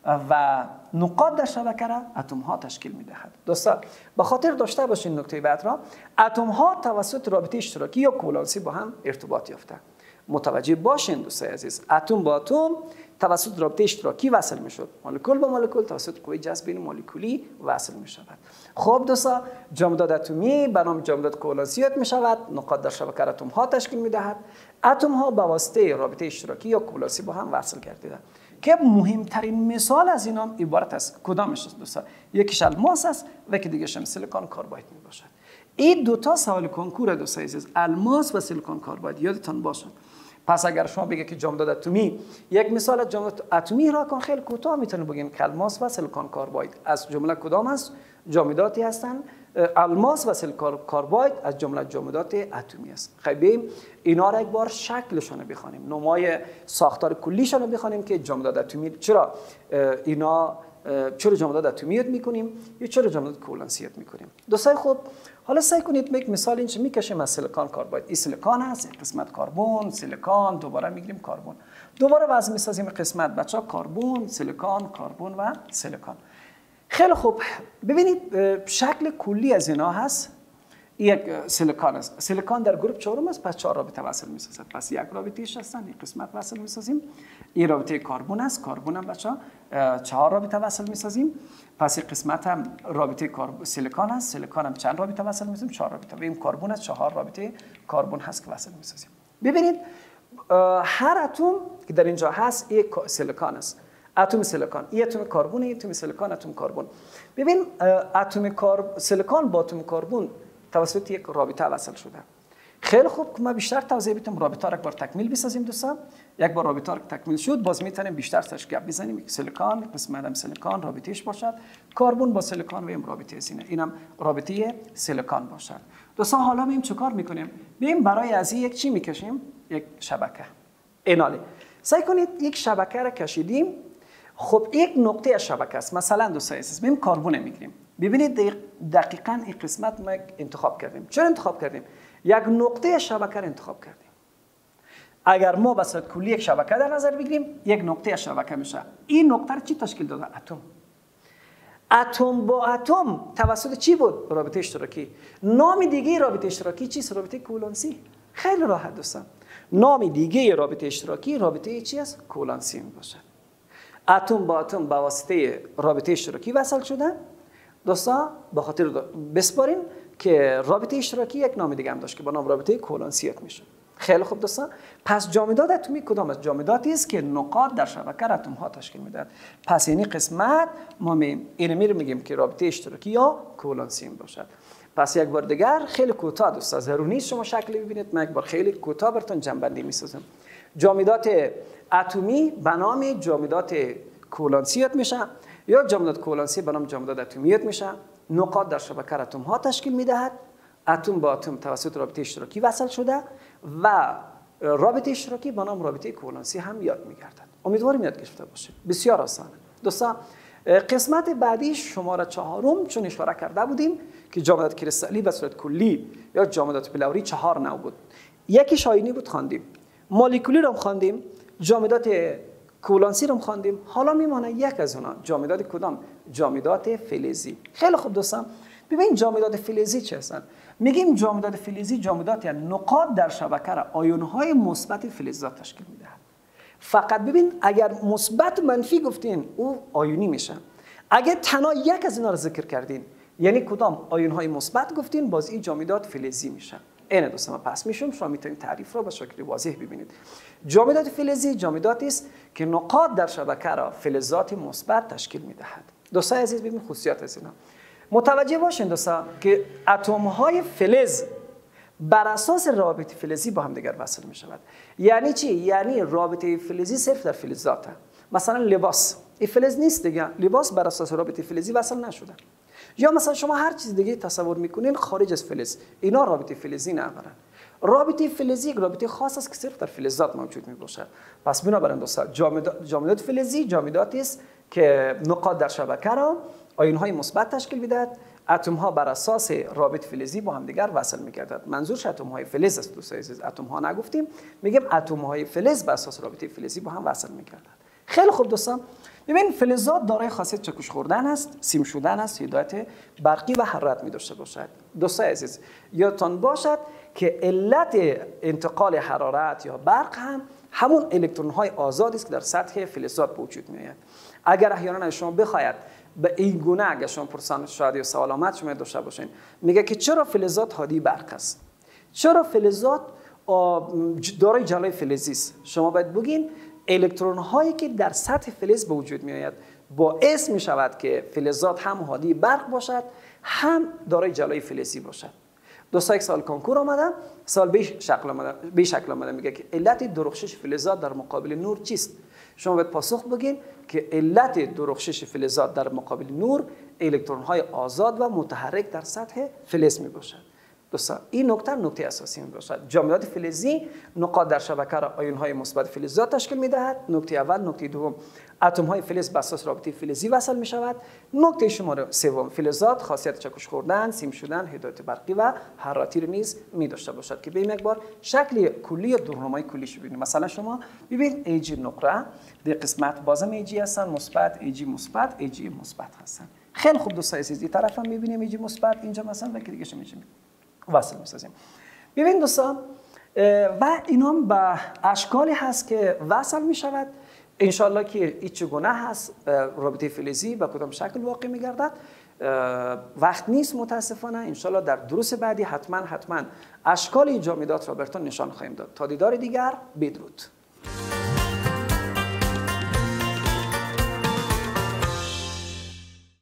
[SPEAKER 1] و نقاط در شبکه را اتم ها تشکیل میدهد. دوستان به خاطر داشته باشین نکته بعد را، اتم ها توسط رابطه اشتراکی یا کوولانسی با هم ارتباط یافته. متوجه باشین دوستان عزیز، اتم با اتم توسط رابطه اشتراکی وصل میشد. مولکول با مولکول توسط قوه جذب بین مولکولی وصل میشود. خب دوستان جامدات اتمی به نام جامدات کوولانسی یاد میشود. نقاط در شبکه اتم ها تشکیل میدهد. اتم ها به واسطه رابطه اشتراکی یا کوولانسی با هم وصل گردیده. که مهمترین مثال از اینا عبارت است کدامش است دوستان؟ یکیش الماس است و یکی دیگه هم سیلیکون کارباید می باشد. این دو تا سوال کنکور دوستان عزیز، الماس و سیلیکون کارباید یادتان باشه. پس اگر شما بگید که جامدات اتمی، یک مثال از جامدات اتمی را کن خیلی کوتاه میتونه بگیم که الماس و سیلیکون کارباید از جمله کدام است؟ جامداتی هستند. الماس و سیلیکون کارباید از جمله جامدات اتمی است. خیلی اینا را یک بار شکلشون رو بخوانیم، نمای ساختار کلیشون رو بخوانیم که جامدات اتمی چرا اینا چرا جامدات اتمی یاد میکنیم یا چرا جامدات کوولانسی یاد میکنیم. دوستای خوب حالا سعی کنید یک مثال اینچه میکشیم از سیلیکون کارباید. این سیلیکون هست، یک قسمت کربن، سیلیکون، دوباره میگیریم کربن. دوباره وضع میسازیم قسمت بچه‌ها کربن، سیلیکون، کربن و سیلیکون. خیلی خوب ببینید شکل کلی از اینا هست. یک سیلیکون است. سیلیکون در گروه چهارم است، پس 4 رابطه وصل میسازد. پس یک رابطه‌اش هستن، این قسمت وصل میسازیم. این رابطه کربن است، کربن هم بچه‌ها 4 رابطه وصل میسازیم. پس این قسمت هم رابطه سیلیکون است، سیلیکون هم چند رابطه وصل میسازیم؟ 4 رابطه. و این کربن است، 4 رابطه کربن هست که وصل میسازیم. ببینید هر اتم که در اینجا هست یک سیلیکون است. اتم سیلیکون، این اتم کربن، این اتم سیلیکون، اتم کربن. ببین اتم سیلیکون با اتم کربن توسط یک رابطه وصل شده. خیلی خوب ما بیشتر توضیح بدیم، رابطه را یک بار تکمیل بسازیم دوستان. یک بار رابطه را تکمیل شد باز میتونیم بیشتر سرش گپ بزنیم. سیلیکون قسمت هم سیلیکون رابطهش باشد، کربن با سیلیکون و این رابطه اینه، اینم رابطه سیلیکون باشد. دوستان حالا مییم چه کار میکنیم؟ مییم برای از یک چی میکشیم؟ یک شبکه. ایناله سعی کنید یک شبکه را کشیدیم. خب یک نقطه از شبکه است. مثلا دوستان عزیز مییم کربن میگیریم. ببینید دقیقاً این قسمت ما انتخاب کردیم. چرا انتخاب کردیم؟ یک نقطه شبکه را انتخاب کردیم. اگر ما به صورت کلی یک شبکه در نظر بگیریم، یک نقطه شبکه میشه. این نقطه را چی تشکیل داده؟ اتم. اتم با اتم توسط چی بود؟ رابطه اشتراکی. نام دیگه رابطه اشتراکی چیست؟ رابطه کولانسی. خیلی راحت دوستان. نام دیگه رابطه اشتراکی رابطه چی است؟ کولانسی میباشد. اتم با اتم به واسطه رابطه اشتراکی وصل شدن. دوستان به خاطر بسپارین که رابطه اشتراکی یک نام دیگه هم داشت که با نام رابطه کولانسیت میشه. خیلی خوب دوستان. پس جامدات اتمی کدام است؟ جامداتی است که نقاط در شبکه اتم ها تشکیل میدهد. پس این قسمت ما میگیم که رابطه اشتراکی یا کولانسی باشد. پس یک بار دیگر خیلی کوتاه دوستان، ضروری نیست شما شکل ببینید، من یک بار خیلی کوتاه براتون جنبندی میسازم. جامدات اتمی به نام جامدات کولانسیت میشه یا جامدات کولانسی به نام جامدات اتمیت میشه. نقاط در شبکه اتم ها تشکیل میدهد. اتم با اتم توسط رابطه اشتراکی وصل شده و رابطه اشتراکی به نام رابطه کولانسی هم یاد میگردد. امیدوارم یاد گرفته باشید. بسیار آسانه. دوستان قسمت بعدی شماره 4 چون اشاره کرده بودیم که جامدات کریستالی به صورت کلی یا جامدات بلوری 4 نوع بود. یکیش آیونی بود خواندیم، مولکولی رو خواندیم، جامدات کولانسی رو خواندیم. حالا میمونه یک از اونها جامدات کدام؟ جامدات فلزی. خیلی خوب دوستان، ببین جامدات فلزی چه هستن؟ میگیم جامدات فلزی جامدات نقاط در شبکه را آیون‌های مثبت فلزات تشکیل میدهد. فقط ببین اگر مثبت منفی گفتین او آیونی میشه. اگر تنها یک از اینا رو ذکر کردین یعنی کدام؟ آیون‌های مثبت گفتین، باز این جامدات فلزی میشه. اینه دوستان، پس میشم شما میتونید تعریف رو به شکل واضح ببینید. جامدات فلزی جامداتی است که نقاط در شبکه را فلزات مثبت تشکیل میدهد. دوستان عزیز ببین خصوصیات از اینا متوجه باشین دوستان که اتم‌های فلز بر اساس رابطه فلزی با هم دیگر وصل می شود. یعنی چی؟ یعنی رابطه فلزی صرف در فلزاته. مثلا لباس این فلز نیست دیگه، لباس بر اساس رابطه فلزی وصل نشده. یا مثلا شما هر چیز دیگه تصور میکنین خارج از فلز، اینا رابطه فلزی ندارن. رابطه فلزی یک رابطه خاص است که صرف در فلزات موجود می باشد. پس بنابراین دوستان جامدات فلزی جامداتی است که نقاط در شبکه را آیون‌های مثبت تشکیل میدهد. اتم‌ها بر اساس رابط فلزی با هم دیگر وصل می‌گردند. منظورش اتم‌های فلز است دوستان عزیز، اتم‌ها نگفتیم، میگیم اتم‌های فلز بر اساس رابطه فلزی با هم وصل می‌گردند. خیلی خوب دوستان، ببین فلزات دارای خاصیت چکش خوردن است، سیم شدن است، هدایت برقی و حرارت می‌داشته باشد. دوستان عزیز یادتان باشد که علت انتقال حرارت یا برق هم همون الکترون‌های آزادی است که در سطح فلزات به وجود می‌آید. اگر احیانا شما بخواید به این گونه اگر شما پرسان شاید یا سوال آمد شما داشته باشین، میگه که چرا فلزات هادی برق است؟ چرا فلزات دارای جلای فلزی است؟ شما باید بگین الکترون هایی که در سطح فلز به وجود می آید باعث می شود که فلزات هم هادی برق باشد هم دارای جلای فلزی باشد. دوستا یک سال کانکور آمده، سال به شکل آمده میگه که علت درخشش فلزات در مقابل نور چیست؟ شما باید پاسخ بگین که علت درخشش فلزات در مقابل نور الکترون‌های آزاد و متحرک در سطح فلز می باشد. دوستان این نکته اساسی می باشد. جامدات فلزی نقاط در شبکه را آیون‌های مثبت فلزات تشکیل می دهد. نکته اول. نکته دوم اتم‌های فلز بر اساس رابطه فلزی وصل می شود. نکته شماره سوم فلزات خاصیت چکش خوردن، سیم شدن، هدایت برقی و حرارتی را نیز می داشته باشد که ببین یک بار شکل کلی یا دورنمای کلیش ببینید. مثلا شما ببین ایجی نقره در قسمت بازم ایجی هستن مثبت، ایجی مثبت، ایجی مثبت هستن. خیلی خوب دوستان عزیز این طرف هم می‌بینیم ایجی مثبت، اینجا مثلا و دیگه چه می‌شه وصل می‌سازیم. ببین دوستان و اینا به اشکالی هست که وصل می‌شود. انشالله که این چگونه هست رابطه فلزی به کدام شکل واقع می‌گردد وقت نیست متاسفانه. انشالله در دروس بعدی حتما اشکال این جامدات را براتون نشان خواهیم داد. تا دیدار دیگر بدرود.